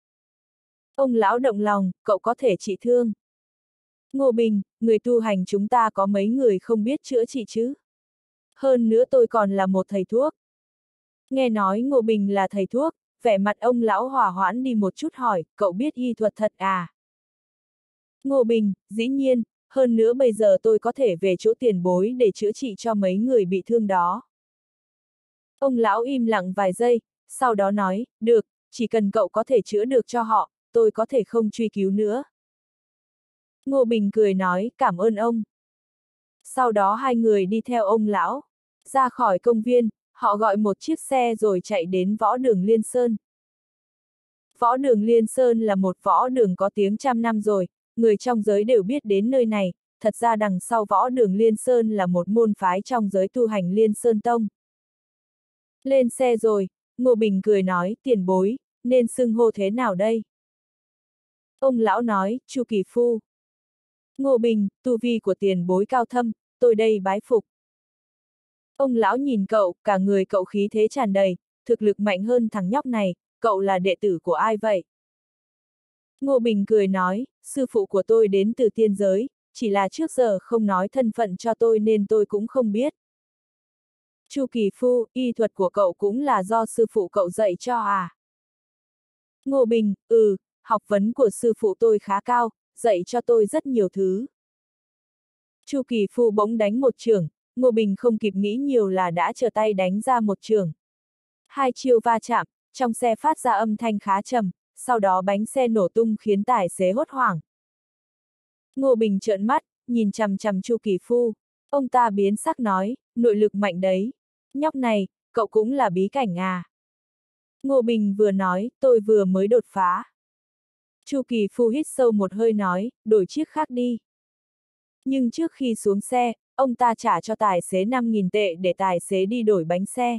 Ông lão động lòng, cậu có thể trị thương. Ngô Bình, người tu hành chúng ta có mấy người không biết chữa trị chứ? Hơn nữa tôi còn là một thầy thuốc. Nghe nói Ngô Bình là thầy thuốc, vẻ mặt ông lão hòa hoãn đi một chút hỏi, cậu biết y thuật thật à? Ngô Bình, dĩ nhiên, hơn nữa bây giờ tôi có thể về chỗ tiền bối để chữa trị cho mấy người bị thương đó. Ông lão im lặng vài giây, sau đó nói, được, chỉ cần cậu có thể chữa được cho họ, tôi có thể không truy cứu nữa. Ngô Bình cười nói, cảm ơn ông. Sau đó hai người đi theo ông lão, ra khỏi công viên, họ gọi một chiếc xe rồi chạy đến võ đường Liên Sơn. Võ đường Liên Sơn là một võ đường có tiếng trăm năm rồi, người trong giới đều biết đến nơi này, thật ra đằng sau võ đường Liên Sơn là một môn phái trong giới tu hành Liên Sơn Tông. Lên xe rồi, Ngô Bình cười nói, tiền bối, nên xưng hô thế nào đây? Ông lão nói, Chu Kỳ Phu. Ngô Bình, tu vi của tiền bối cao thâm, tôi đây bái phục. Ông lão nhìn cậu, cả người cậu khí thế tràn đầy, thực lực mạnh hơn thằng nhóc này, cậu là đệ tử của ai vậy? Ngô Bình cười nói, sư phụ của tôi đến từ tiên giới, chỉ là trước giờ không nói thân phận cho tôi nên tôi cũng không biết. Chu Kỳ Phu, y thuật của cậu cũng là do sư phụ cậu dạy cho à? Ngô Bình, ừ, học vấn của sư phụ tôi khá cao, dạy cho tôi rất nhiều thứ. Chu Kỳ Phu bỗng đánh một chưởng, Ngô Bình không kịp nghĩ nhiều là đã trở tay đánh ra một chưởng. Hai chiêu va chạm, trong xe phát ra âm thanh khá trầm, sau đó bánh xe nổ tung khiến tài xế hốt hoảng. Ngô Bình trợn mắt, nhìn chằm chằm Chu Kỳ Phu. Ông ta biến sắc nói, nội lực mạnh đấy. Nhóc này, cậu cũng là bí cảnh à? Ngô Bình vừa nói, tôi vừa mới đột phá. Chu Kỳ Phu hít sâu một hơi nói, đổi chiếc khác đi. Nhưng trước khi xuống xe, ông ta trả cho tài xế năm nghìn tệ để tài xế đi đổi bánh xe.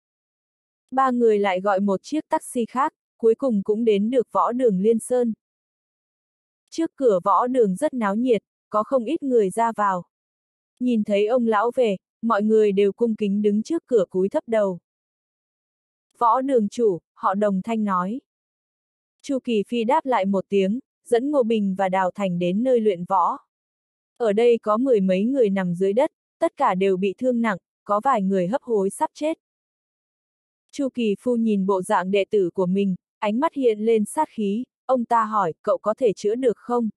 Ba người lại gọi một chiếc taxi khác, cuối cùng cũng đến được võ đường Liên Sơn. Trước cửa võ đường rất náo nhiệt, có không ít người ra vào. Nhìn thấy ông lão về, mọi người đều cung kính đứng trước cửa cúi thấp đầu. Võ đường chủ, họ Đồng Thanh nói. Chu Kỳ Phi đáp lại một tiếng, dẫn Ngô Bình và Đào Thành đến nơi luyện võ. Ở đây có mười mấy người nằm dưới đất, tất cả đều bị thương nặng, có vài người hấp hối sắp chết. Chu Kỳ Phu nhìn bộ dạng đệ tử của mình, ánh mắt hiện lên sát khí, ông ta hỏi, cậu có thể chữa được không?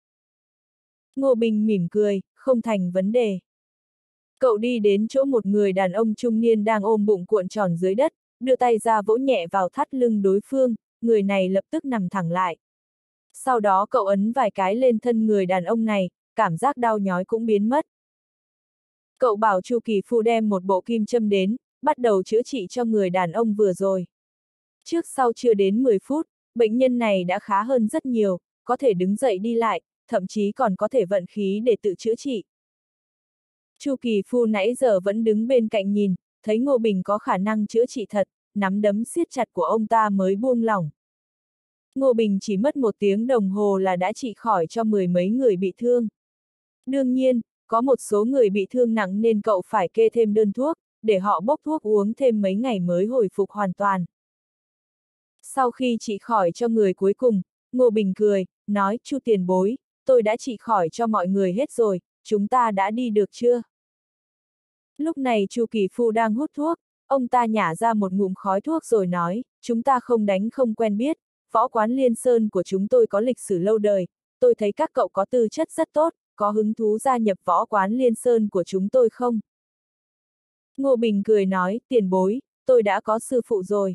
Ngô Bình mỉm cười, không thành vấn đề. Cậu đi đến chỗ một người đàn ông trung niên đang ôm bụng cuộn tròn dưới đất, đưa tay ra vỗ nhẹ vào thắt lưng đối phương, người này lập tức nằm thẳng lại. Sau đó cậu ấn vài cái lên thân người đàn ông này, cảm giác đau nhói cũng biến mất. Cậu bảo Chu Kỳ Phu đem một bộ kim châm đến, bắt đầu chữa trị cho người đàn ông vừa rồi. Trước sau chưa đến mười phút, bệnh nhân này đã khá hơn rất nhiều, có thể đứng dậy đi lại, thậm chí còn có thể vận khí để tự chữa trị. Chu Kỳ Phu nãy giờ vẫn đứng bên cạnh nhìn, thấy Ngô Bình có khả năng chữa trị thật, nắm đấm siết chặt của ông ta mới buông lỏng. Ngô Bình chỉ mất một tiếng đồng hồ là đã trị khỏi cho mười mấy người bị thương. Đương nhiên, có một số người bị thương nặng nên cậu phải kê thêm đơn thuốc, để họ bốc thuốc uống thêm mấy ngày mới hồi phục hoàn toàn. Sau khi trị khỏi cho người cuối cùng, Ngô Bình cười, nói, Chu tiền bối, tôi đã trị khỏi cho mọi người hết rồi, chúng ta đã đi được chưa? Lúc này Chu Kỳ Phu đang hút thuốc, ông ta nhả ra một ngụm khói thuốc rồi nói, chúng ta không đánh không quen biết, võ quán Liên Sơn của chúng tôi có lịch sử lâu đời, tôi thấy các cậu có tư chất rất tốt, có hứng thú gia nhập võ quán Liên Sơn của chúng tôi không? Ngô Bình cười nói, tiền bối, tôi đã có sư phụ rồi.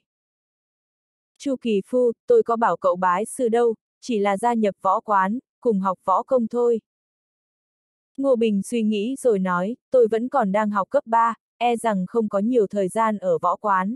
Chu Kỳ Phu, tôi có bảo cậu bái sư đâu, chỉ là gia nhập võ quán, cùng học võ công thôi. Ngô Bình suy nghĩ rồi nói, tôi vẫn còn đang học cấp ba, e rằng không có nhiều thời gian ở võ quán.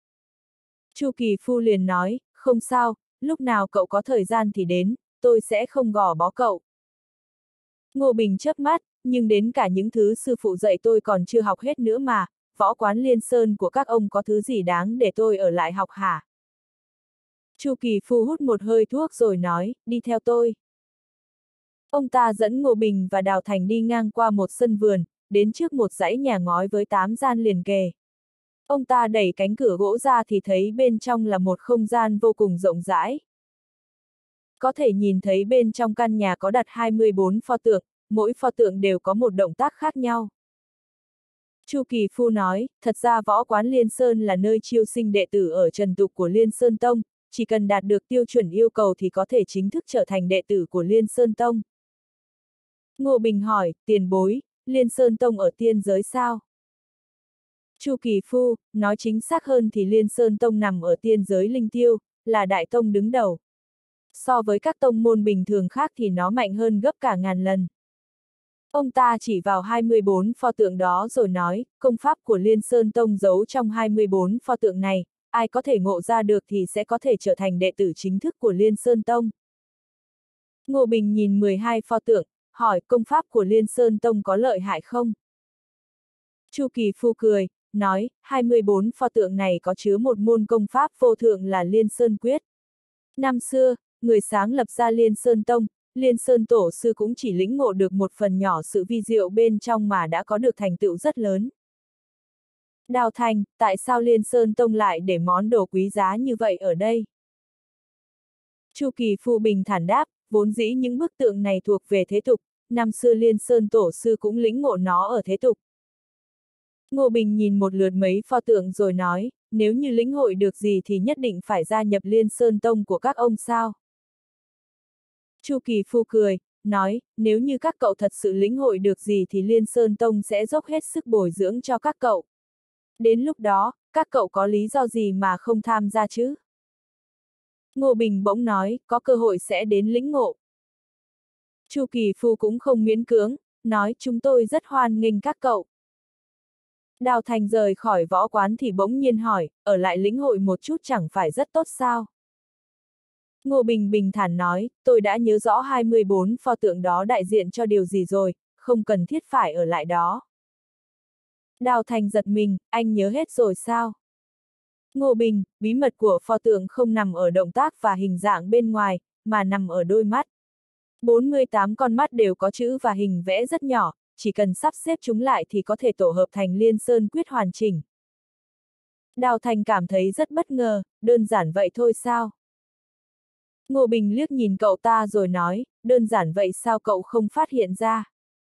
Chu Kỳ Phu liền nói, không sao, lúc nào cậu có thời gian thì đến, tôi sẽ không gò bó cậu. Ngô Bình chớp mắt, nhưng đến cả những thứ sư phụ dạy tôi còn chưa học hết nữa mà, võ quán Liên Sơn của các ông có thứ gì đáng để tôi ở lại học hả? Chu Kỳ Phu hút một hơi thuốc rồi nói, đi theo tôi. Ông ta dẫn Ngô Bình và Đào Thành đi ngang qua một sân vườn, đến trước một dãy nhà ngói với tám gian liền kề. Ông ta đẩy cánh cửa gỗ ra thì thấy bên trong là một không gian vô cùng rộng rãi. Có thể nhìn thấy bên trong căn nhà có đặt hai mươi bốn pho tượng, mỗi pho tượng đều có một động tác khác nhau. Chu Kỳ Phu nói, thật ra võ quán Liên Sơn là nơi chiêu sinh đệ tử ở trần tục của Liên Sơn Tông, chỉ cần đạt được tiêu chuẩn yêu cầu thì có thể chính thức trở thành đệ tử của Liên Sơn Tông. Ngô Bình hỏi, tiền bối, Liên Sơn Tông ở tiên giới sao? Chu Kỳ Phu, nói chính xác hơn thì Liên Sơn Tông nằm ở tiên giới linh tiêu, là đại tông đứng đầu. So với các tông môn bình thường khác thì nó mạnh hơn gấp cả ngàn lần. Ông ta chỉ vào hai mươi bốn pho tượng đó rồi nói, công pháp của Liên Sơn Tông giấu trong hai mươi bốn pho tượng này, ai có thể ngộ ra được thì sẽ có thể trở thành đệ tử chính thức của Liên Sơn Tông. Ngô Bình nhìn mười hai pho tượng, hỏi công pháp của Liên Sơn Tông có lợi hại không? Chu Kỳ Phu cười, nói, hai mươi bốn pho tượng này có chứa một môn công pháp vô thượng là Liên Sơn Quyết. Năm xưa, người sáng lập ra Liên Sơn Tông, Liên Sơn Tổ sư cũng chỉ lĩnh ngộ được một phần nhỏ sự vi diệu bên trong mà đã có được thành tựu rất lớn. Đào Thành, tại sao Liên Sơn Tông lại để món đồ quý giá như vậy ở đây? Chu Kỳ Phu bình thản đáp, vốn dĩ những bức tượng này thuộc về thế tục, năm xưa Liên Sơn Tổ sư cũng lĩnh ngộ nó ở thế tục. Ngô Bình nhìn một lượt mấy pho tượng rồi nói, nếu như lĩnh hội được gì thì nhất định phải gia nhập Liên Sơn Tông của các ông sao? Chu Kỳ Phu cười, nói, nếu như các cậu thật sự lĩnh hội được gì thì Liên Sơn Tông sẽ dốc hết sức bồi dưỡng cho các cậu. Đến lúc đó, các cậu có lý do gì mà không tham gia chứ? Ngô Bình bỗng nói, có cơ hội sẽ đến lĩnh ngộ. Chu Kỳ Phu cũng không miễn cưỡng, nói chúng tôi rất hoan nghênh các cậu. Đào Thành rời khỏi võ quán thì bỗng nhiên hỏi, ở lại lĩnh hội một chút chẳng phải rất tốt sao? Ngô Bình bình thản nói, tôi đã nhớ rõ hai mươi bốn pho tượng đó đại diện cho điều gì rồi, không cần thiết phải ở lại đó. Đào Thành giật mình, anh nhớ hết rồi sao? Ngô Bình, bí mật của pho tượng không nằm ở động tác và hình dạng bên ngoài, mà nằm ở đôi mắt. bốn mươi tám con mắt đều có chữ và hình vẽ rất nhỏ, chỉ cần sắp xếp chúng lại thì có thể tổ hợp thành Liên Sơn Quyết hoàn chỉnh. Đào Thành cảm thấy rất bất ngờ, đơn giản vậy thôi sao? Ngô Bình liếc nhìn cậu ta rồi nói, đơn giản vậy sao cậu không phát hiện ra?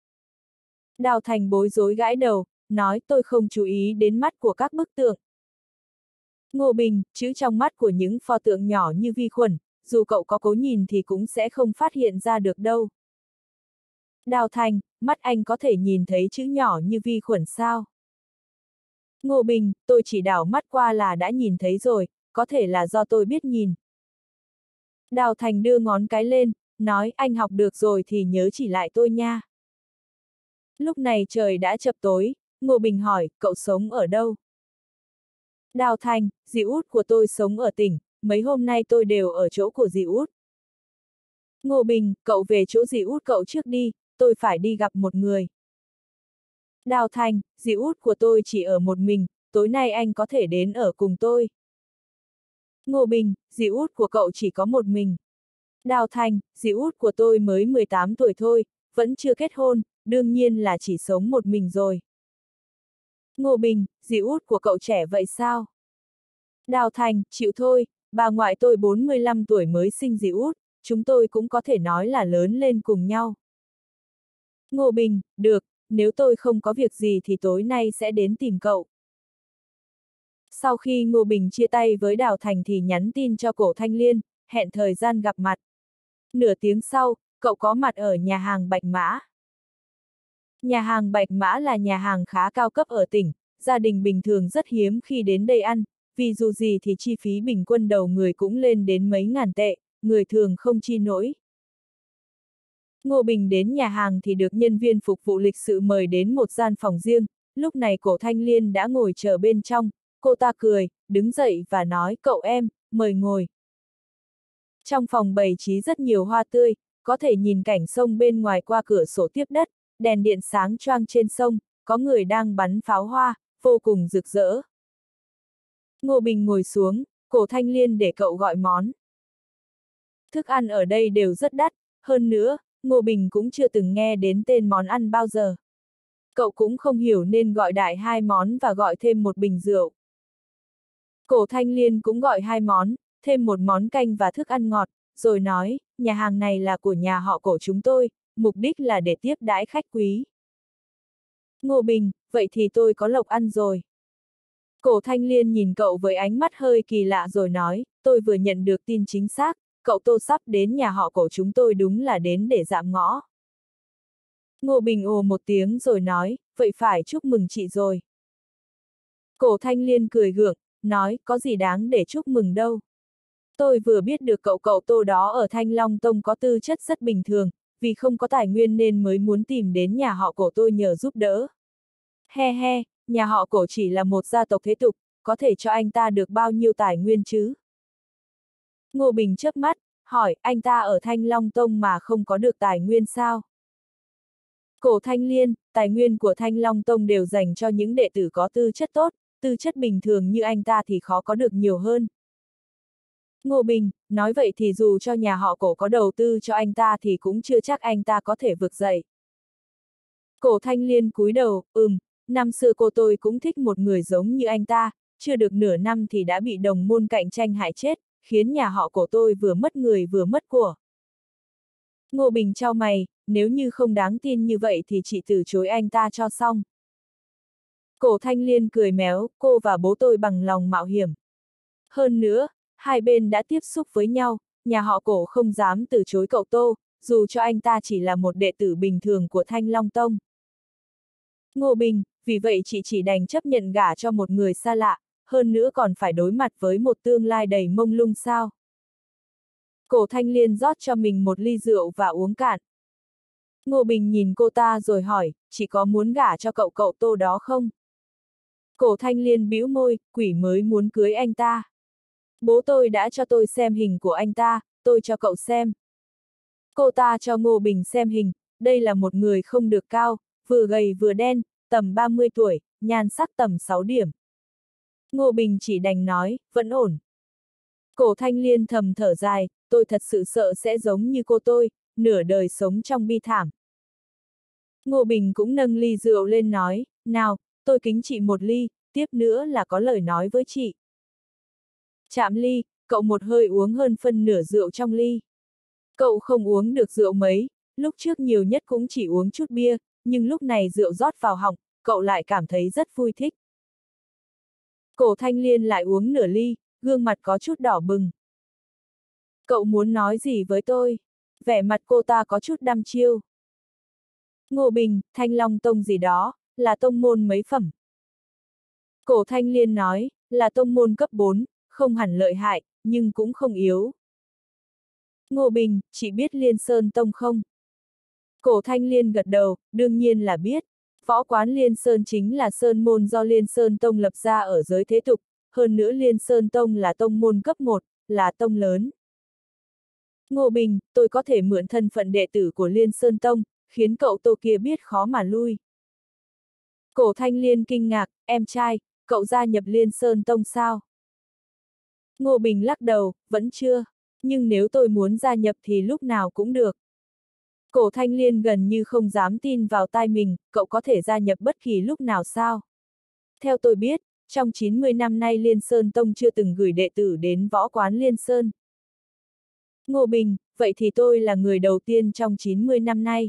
Đào Thành bối rối gãi đầu, nói tôi không chú ý đến mắt của các bức tượng. Ngô Bình, chữ trong mắt của những pho tượng nhỏ như vi khuẩn, dù cậu có cố nhìn thì cũng sẽ không phát hiện ra được đâu. Đào Thành, mắt anh có thể nhìn thấy chữ nhỏ như vi khuẩn sao? Ngô Bình, tôi chỉ đảo mắt qua là đã nhìn thấy rồi, có thể là do tôi biết nhìn. Đào Thành đưa ngón cái lên, nói anh học được rồi thì nhớ chỉ lại tôi nha. Lúc này trời đã chập tối, Ngô Bình hỏi, cậu sống ở đâu? Đào Thành, dì út của tôi sống ở tỉnh, mấy hôm nay tôi đều ở chỗ của dì út. Ngô Bình, cậu về chỗ dì út cậu trước đi, tôi phải đi gặp một người. Đào Thành, dì út của tôi chỉ ở một mình, tối nay anh có thể đến ở cùng tôi. Ngô Bình, dì út của cậu chỉ có một mình. Đào Thành, dì út của tôi mới mười tám tuổi thôi, vẫn chưa kết hôn, đương nhiên là chỉ sống một mình rồi. Ngô Bình, dì út của cậu trẻ vậy sao? Đào Thành, chịu thôi, bà ngoại tôi bốn mươi lăm tuổi mới sinh dì út, chúng tôi cũng có thể nói là lớn lên cùng nhau. Ngô Bình, được, nếu tôi không có việc gì thì tối nay sẽ đến tìm cậu. Sau khi Ngô Bình chia tay với Đào Thành thì nhắn tin cho Cổ Thanh Liên, hẹn thời gian gặp mặt. Nửa tiếng sau, cậu có mặt ở nhà hàng Bạch Mã. Nhà hàng Bạch Mã là nhà hàng khá cao cấp ở tỉnh, gia đình bình thường rất hiếm khi đến đây ăn, vì dù gì thì chi phí bình quân đầu người cũng lên đến mấy ngàn tệ, người thường không chi nổi. Ngô Bình đến nhà hàng thì được nhân viên phục vụ lịch sự mời đến một gian phòng riêng, lúc này Cổ Thanh Liên đã ngồi chờ bên trong, cô ta cười, đứng dậy và nói cậu em, mời ngồi. Trong phòng bày trí rất nhiều hoa tươi, có thể nhìn cảnh sông bên ngoài qua cửa sổ tiếp đất, đèn điện sáng choang trên sông, có người đang bắn pháo hoa, vô cùng rực rỡ. Ngô Bình ngồi xuống, Cổ Thanh Liên để cậu gọi món. thức ăn ở đây đều rất đắt, hơn nữa, Ngô Bình cũng chưa từng nghe đến tên món ăn bao giờ. Cậu cũng không hiểu nên gọi đại hai món và gọi thêm một bình rượu. Cổ Thanh Liên cũng gọi hai món, thêm một món canh và thức ăn ngọt, rồi nói, nhà hàng này là của nhà họ Cổ chúng tôi, mục đích là để tiếp đãi khách quý. Ngô Bình, vậy thì tôi có lộc ăn rồi. Cổ Thanh Liên nhìn cậu với ánh mắt hơi kỳ lạ rồi nói, tôi vừa nhận được tin chính xác, cậu Tô sắp đến nhà họ Cổ chúng tôi đúng là đến để dạm ngõ. Ngô Bình ồ một tiếng rồi nói, vậy phải chúc mừng chị rồi. Cổ Thanh Liên cười gượng, nói, có gì đáng để chúc mừng đâu. Tôi vừa biết được cậu cậu Tô đó ở Thanh Long Tông có tư chất rất bình thường, vì không có tài nguyên nên mới muốn tìm đến nhà họ Cổ tôi nhờ giúp đỡ. He he, nhà họ Cổ chỉ là một gia tộc thế tục, có thể cho anh ta được bao nhiêu tài nguyên chứ? Ngô Bình chớp mắt, hỏi, anh ta ở Thanh Long Tông mà không có được tài nguyên sao? Cổ Thanh Liên, tài nguyên của Thanh Long Tông đều dành cho những đệ tử có tư chất tốt, tư chất bình thường như anh ta thì khó có được nhiều hơn. Ngô Bình, nói vậy thì dù cho nhà họ Cổ có đầu tư cho anh ta thì cũng chưa chắc anh ta có thể vực dậy. Cổ Thanh Liên cúi đầu, ừm, năm xưa cô tôi cũng thích một người giống như anh ta, chưa được nửa năm thì đã bị đồng môn cạnh tranh hại chết, khiến nhà họ Cổ tôi vừa mất người vừa mất của. Ngô Bình chau mày, nếu như không đáng tin như vậy thì chị từ chối anh ta cho xong. Cổ Thanh Liên cười méo, cô và bố tôi bằng lòng mạo hiểm. Hơn nữa, hai bên đã tiếp xúc với nhau, nhà họ Cổ không dám từ chối cậu Tô, dù cho anh ta chỉ là một đệ tử bình thường của Thanh Long Tông. Ngô Bình, vì vậy chị chỉ đành chấp nhận gả cho một người xa lạ, hơn nữa còn phải đối mặt với một tương lai đầy mông lung sao. Cổ Thanh Liên rót cho mình một ly rượu và uống cạn. Ngô Bình nhìn cô ta rồi hỏi, chị có muốn gả cho cậu cậu Tô đó không? Cổ Thanh Liên bĩu môi, quỷ mới muốn cưới anh ta. Bố tôi đã cho tôi xem hình của anh ta, tôi cho cậu xem. Cô ta cho Ngô Bình xem hình, đây là một người không được cao, vừa gầy vừa đen, tầm ba mươi tuổi, nhan sắc tầm sáu điểm. Ngô Bình chỉ đành nói, vẫn ổn. Cổ Thanh Liên thầm thở dài, tôi thật sự sợ sẽ giống như cô tôi, nửa đời sống trong bi thảm. Ngô Bình cũng nâng ly rượu lên nói, nào, tôi kính chị một ly, tiếp nữa là có lời nói với chị. Chạm ly, cậu một hơi uống hơn phân nửa rượu trong ly. Cậu không uống được rượu mấy, lúc trước nhiều nhất cũng chỉ uống chút bia, nhưng lúc này rượu rót vào họng, cậu lại cảm thấy rất vui thích. Cổ Thanh Liên lại uống nửa ly, gương mặt có chút đỏ bừng. Cậu muốn nói gì với tôi? Vẻ mặt cô ta có chút đăm chiêu. Ngô Bình, Thanh Long Tông gì đó, là tông môn mấy phẩm. Cổ Thanh Liên nói, là tông môn cấp bốn, không hẳn lợi hại, nhưng cũng không yếu. Ngô Bình, chị biết Liên Sơn Tông không? Cổ Thanh Liên gật đầu, đương nhiên là biết. Võ quán Liên Sơn chính là sơn môn do Liên Sơn Tông lập ra ở giới thế tục, hơn nữa Liên Sơn Tông là tông môn cấp một, là tông lớn. Ngô Bình, tôi có thể mượn thân phận đệ tử của Liên Sơn Tông, khiến cậu Tô kia biết khó mà lui. Cổ Thanh Liên kinh ngạc, em trai, cậu gia nhập Liên Sơn Tông sao? Ngô Bình lắc đầu, vẫn chưa, nhưng nếu tôi muốn gia nhập thì lúc nào cũng được. Cổ Thanh Liên gần như không dám tin vào tai mình, cậu có thể gia nhập bất kỳ lúc nào sao? Theo tôi biết, trong chín mươi năm nay Liên Sơn Tông chưa từng gửi đệ tử đến võ quán Liên Sơn. Ngô Bình, vậy thì tôi là người đầu tiên trong chín mươi năm nay.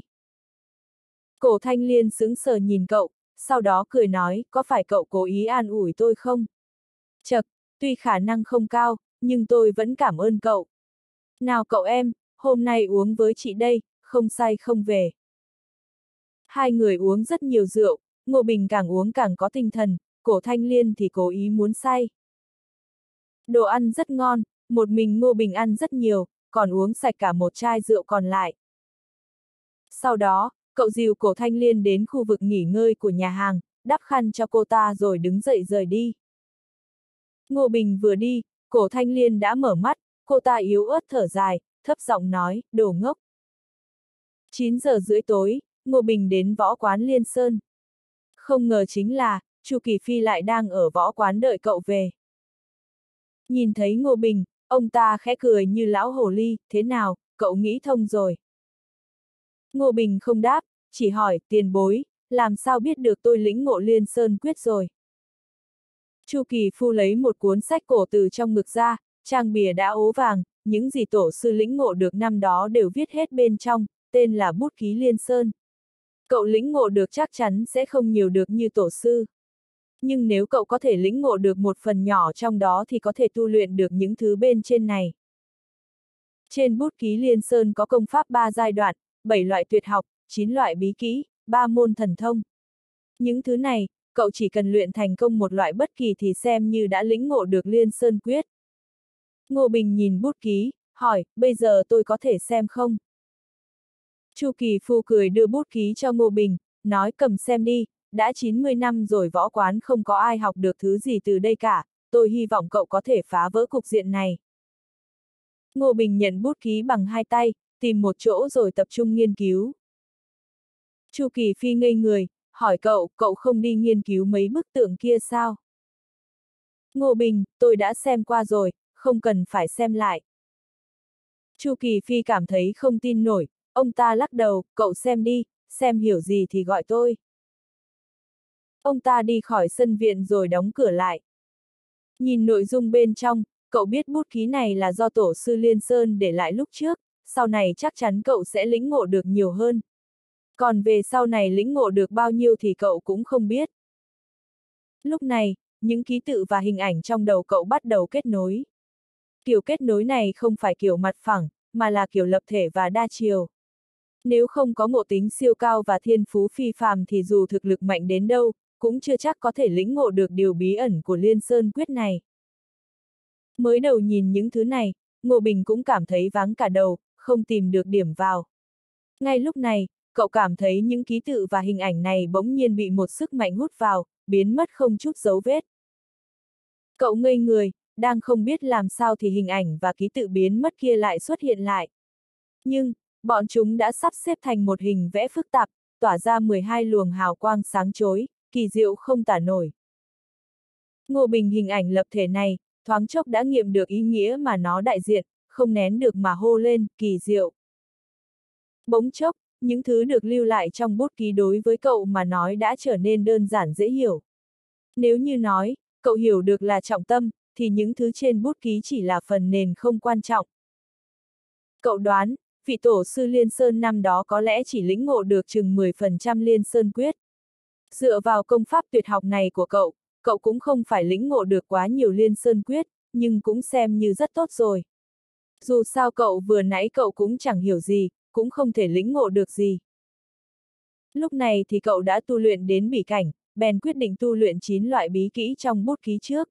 Cổ Thanh Liên sững sờ nhìn cậu, sau đó cười nói, có phải cậu cố ý an ủi tôi không? Chậc, tuy khả năng không cao, nhưng tôi vẫn cảm ơn cậu. Nào cậu em, hôm nay uống với chị đây, không say không về. Hai người uống rất nhiều rượu, Ngô Bình càng uống càng có tinh thần, Cổ Thanh Liên thì cố ý muốn say. Đồ ăn rất ngon, một mình Ngô Bình ăn rất nhiều, còn uống sạch cả một chai rượu còn lại. Sau đó, cậu dìu Cổ Thanh Liên đến khu vực nghỉ ngơi của nhà hàng, đắp khăn cho cô ta rồi đứng dậy rời đi. Ngô Bình vừa đi, Cổ Thanh Liên đã mở mắt, cô ta yếu ớt thở dài, thấp giọng nói, đồ ngốc. chín giờ rưỡi tối, Ngô Bình đến võ quán Liên Sơn. Không ngờ chính là, Chu Kỳ Phi lại đang ở võ quán đợi cậu về. Nhìn thấy Ngô Bình, Ông ta khẽ cười như lão hồ ly, thế nào, cậu nghĩ thông rồi. Ngô Bình không đáp, chỉ hỏi, tiền bối, làm sao biết được tôi lĩnh ngộ Liên Sơn Quyết rồi. Chu Kỳ Phu lấy một cuốn sách cổ từ trong ngực ra, trang bìa đã ố vàng, những gì tổ sư lĩnh ngộ được năm đó đều viết hết bên trong, tên là bút ký Liên Sơn. Cậu lĩnh ngộ được chắc chắn sẽ không nhiều được như tổ sư. Nhưng nếu cậu có thể lĩnh ngộ được một phần nhỏ trong đó thì có thể tu luyện được những thứ bên trên này. Trên bút ký Liên Sơn có công pháp ba giai đoạn, bảy loại tuyệt học, chín loại bí kỹ, ba môn thần thông. Những thứ này, cậu chỉ cần luyện thành công một loại bất kỳ thì xem như đã lĩnh ngộ được Liên Sơn Quyết. Ngô Bình nhìn bút ký, hỏi, bây giờ tôi có thể xem không? Chu Kỳ Phu cười đưa bút ký cho Ngô Bình, nói cầm xem đi, đã chín mươi năm rồi võ quán không có ai học được thứ gì từ đây cả, tôi hy vọng cậu có thể phá vỡ cục diện này. Ngô Bình nhận bút ký bằng hai tay, tìm một chỗ rồi tập trung nghiên cứu. Chu Kỳ Phi ngây người, hỏi cậu, cậu không đi nghiên cứu mấy bức tượng kia sao? Ngô Bình, tôi đã xem qua rồi, không cần phải xem lại. Chu Kỳ Phi cảm thấy không tin nổi, ông ta lắc đầu, cậu xem đi, xem hiểu gì thì gọi tôi. Ông ta đi khỏi sân viện rồi đóng cửa lại. Nhìn nội dung bên trong, cậu biết bút ký này là do tổ sư Liên Sơn để lại lúc trước, sau này chắc chắn cậu sẽ lĩnh ngộ được nhiều hơn. Còn về sau này lĩnh ngộ được bao nhiêu thì cậu cũng không biết. Lúc này, những ký tự và hình ảnh trong đầu cậu bắt đầu kết nối. Kiểu kết nối này không phải kiểu mặt phẳng, mà là kiểu lập thể và đa chiều. Nếu không có ngộ tính siêu cao và thiên phú phi phàm thì dù thực lực mạnh đến đâu, cũng chưa chắc có thể lĩnh ngộ được điều bí ẩn của Liên Sơn Quyết này. Mới đầu nhìn những thứ này, Ngô Bình cũng cảm thấy váng cả đầu, không tìm được điểm vào. Ngay lúc này, cậu cảm thấy những ký tự và hình ảnh này bỗng nhiên bị một sức mạnh hút vào, biến mất không chút dấu vết. Cậu ngây người, đang không biết làm sao thì hình ảnh và ký tự biến mất kia lại xuất hiện lại. Nhưng, bọn chúng đã sắp xếp thành một hình vẽ phức tạp, tỏa ra mười hai luồng hào quang sáng chói, kỳ diệu không tả nổi. Ngô Bình hình ảnh lập thể này, thoáng chốc đã nghiệm được ý nghĩa mà nó đại diện, không nén được mà hô lên, kỳ diệu. Bỗng chốc, những thứ được lưu lại trong bút ký đối với cậu mà nói đã trở nên đơn giản dễ hiểu. Nếu như nói, cậu hiểu được là trọng tâm, thì những thứ trên bút ký chỉ là phần nền không quan trọng. Cậu đoán, vị tổ sư Liên Sơn năm đó có lẽ chỉ lĩnh ngộ được chừng mười phần trăm Liên Sơn Quyết. Dựa vào công pháp tuyệt học này của cậu, cậu cũng không phải lĩnh ngộ được quá nhiều Liên Sơn Quyết, nhưng cũng xem như rất tốt rồi. Dù sao cậu vừa nãy cậu cũng chẳng hiểu gì, cũng không thể lĩnh ngộ được gì. Lúc này thì cậu đã tu luyện đến bỉ cảnh, bèn quyết định tu luyện chín loại bí kỹ trong bút ký trước.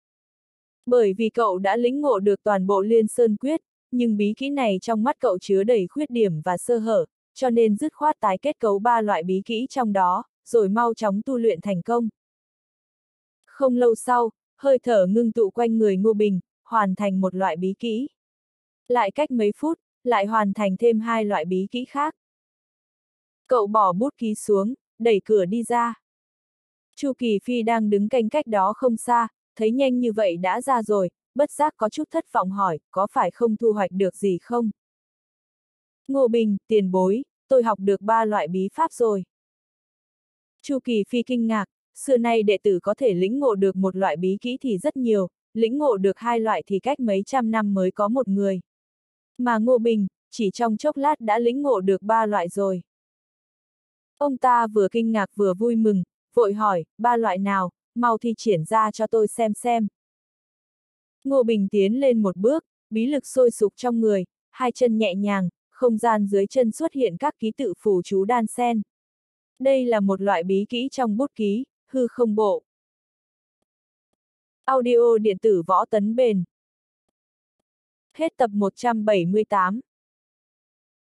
Bởi vì cậu đã lĩnh ngộ được toàn bộ Liên Sơn Quyết, nhưng bí kỹ này trong mắt cậu chứa đầy khuyết điểm và sơ hở, cho nên dứt khoát tái kết cấu ba loại bí kỹ trong đó, rồi mau chóng tu luyện thành công. Không lâu sau, hơi thở ngưng tụ quanh người Ngô Bình, hoàn thành một loại bí kỹ. Lại cách mấy phút, lại hoàn thành thêm hai loại bí kỹ khác. Cậu bỏ bút ký xuống, đẩy cửa đi ra. Chu Kỳ Phi đang đứng canh cách đó không xa, thấy nhanh như vậy đã ra rồi, bất giác có chút thất vọng hỏi, có phải không thu hoạch được gì không? Ngô Bình, tiền bối, tôi học được ba loại bí pháp rồi. Chu Kỳ Phi kinh ngạc, xưa nay đệ tử có thể lĩnh ngộ được một loại bí kỹ thì rất nhiều, lĩnh ngộ được hai loại thì cách mấy trăm năm mới có một người. Mà Ngô Bình, chỉ trong chốc lát đã lĩnh ngộ được ba loại rồi. Ông ta vừa kinh ngạc vừa vui mừng, vội hỏi, ba loại nào, mau thi triển ra cho tôi xem xem. Ngô Bình tiến lên một bước, bí lực sôi sục trong người, hai chân nhẹ nhàng, không gian dưới chân xuất hiện các ký tự phù chú đan xen. Đây là một loại bí kỹ trong bút ký, hư không bộ. Audio điện tử võ tấn bền. Hết tập một trăm bảy mươi tám.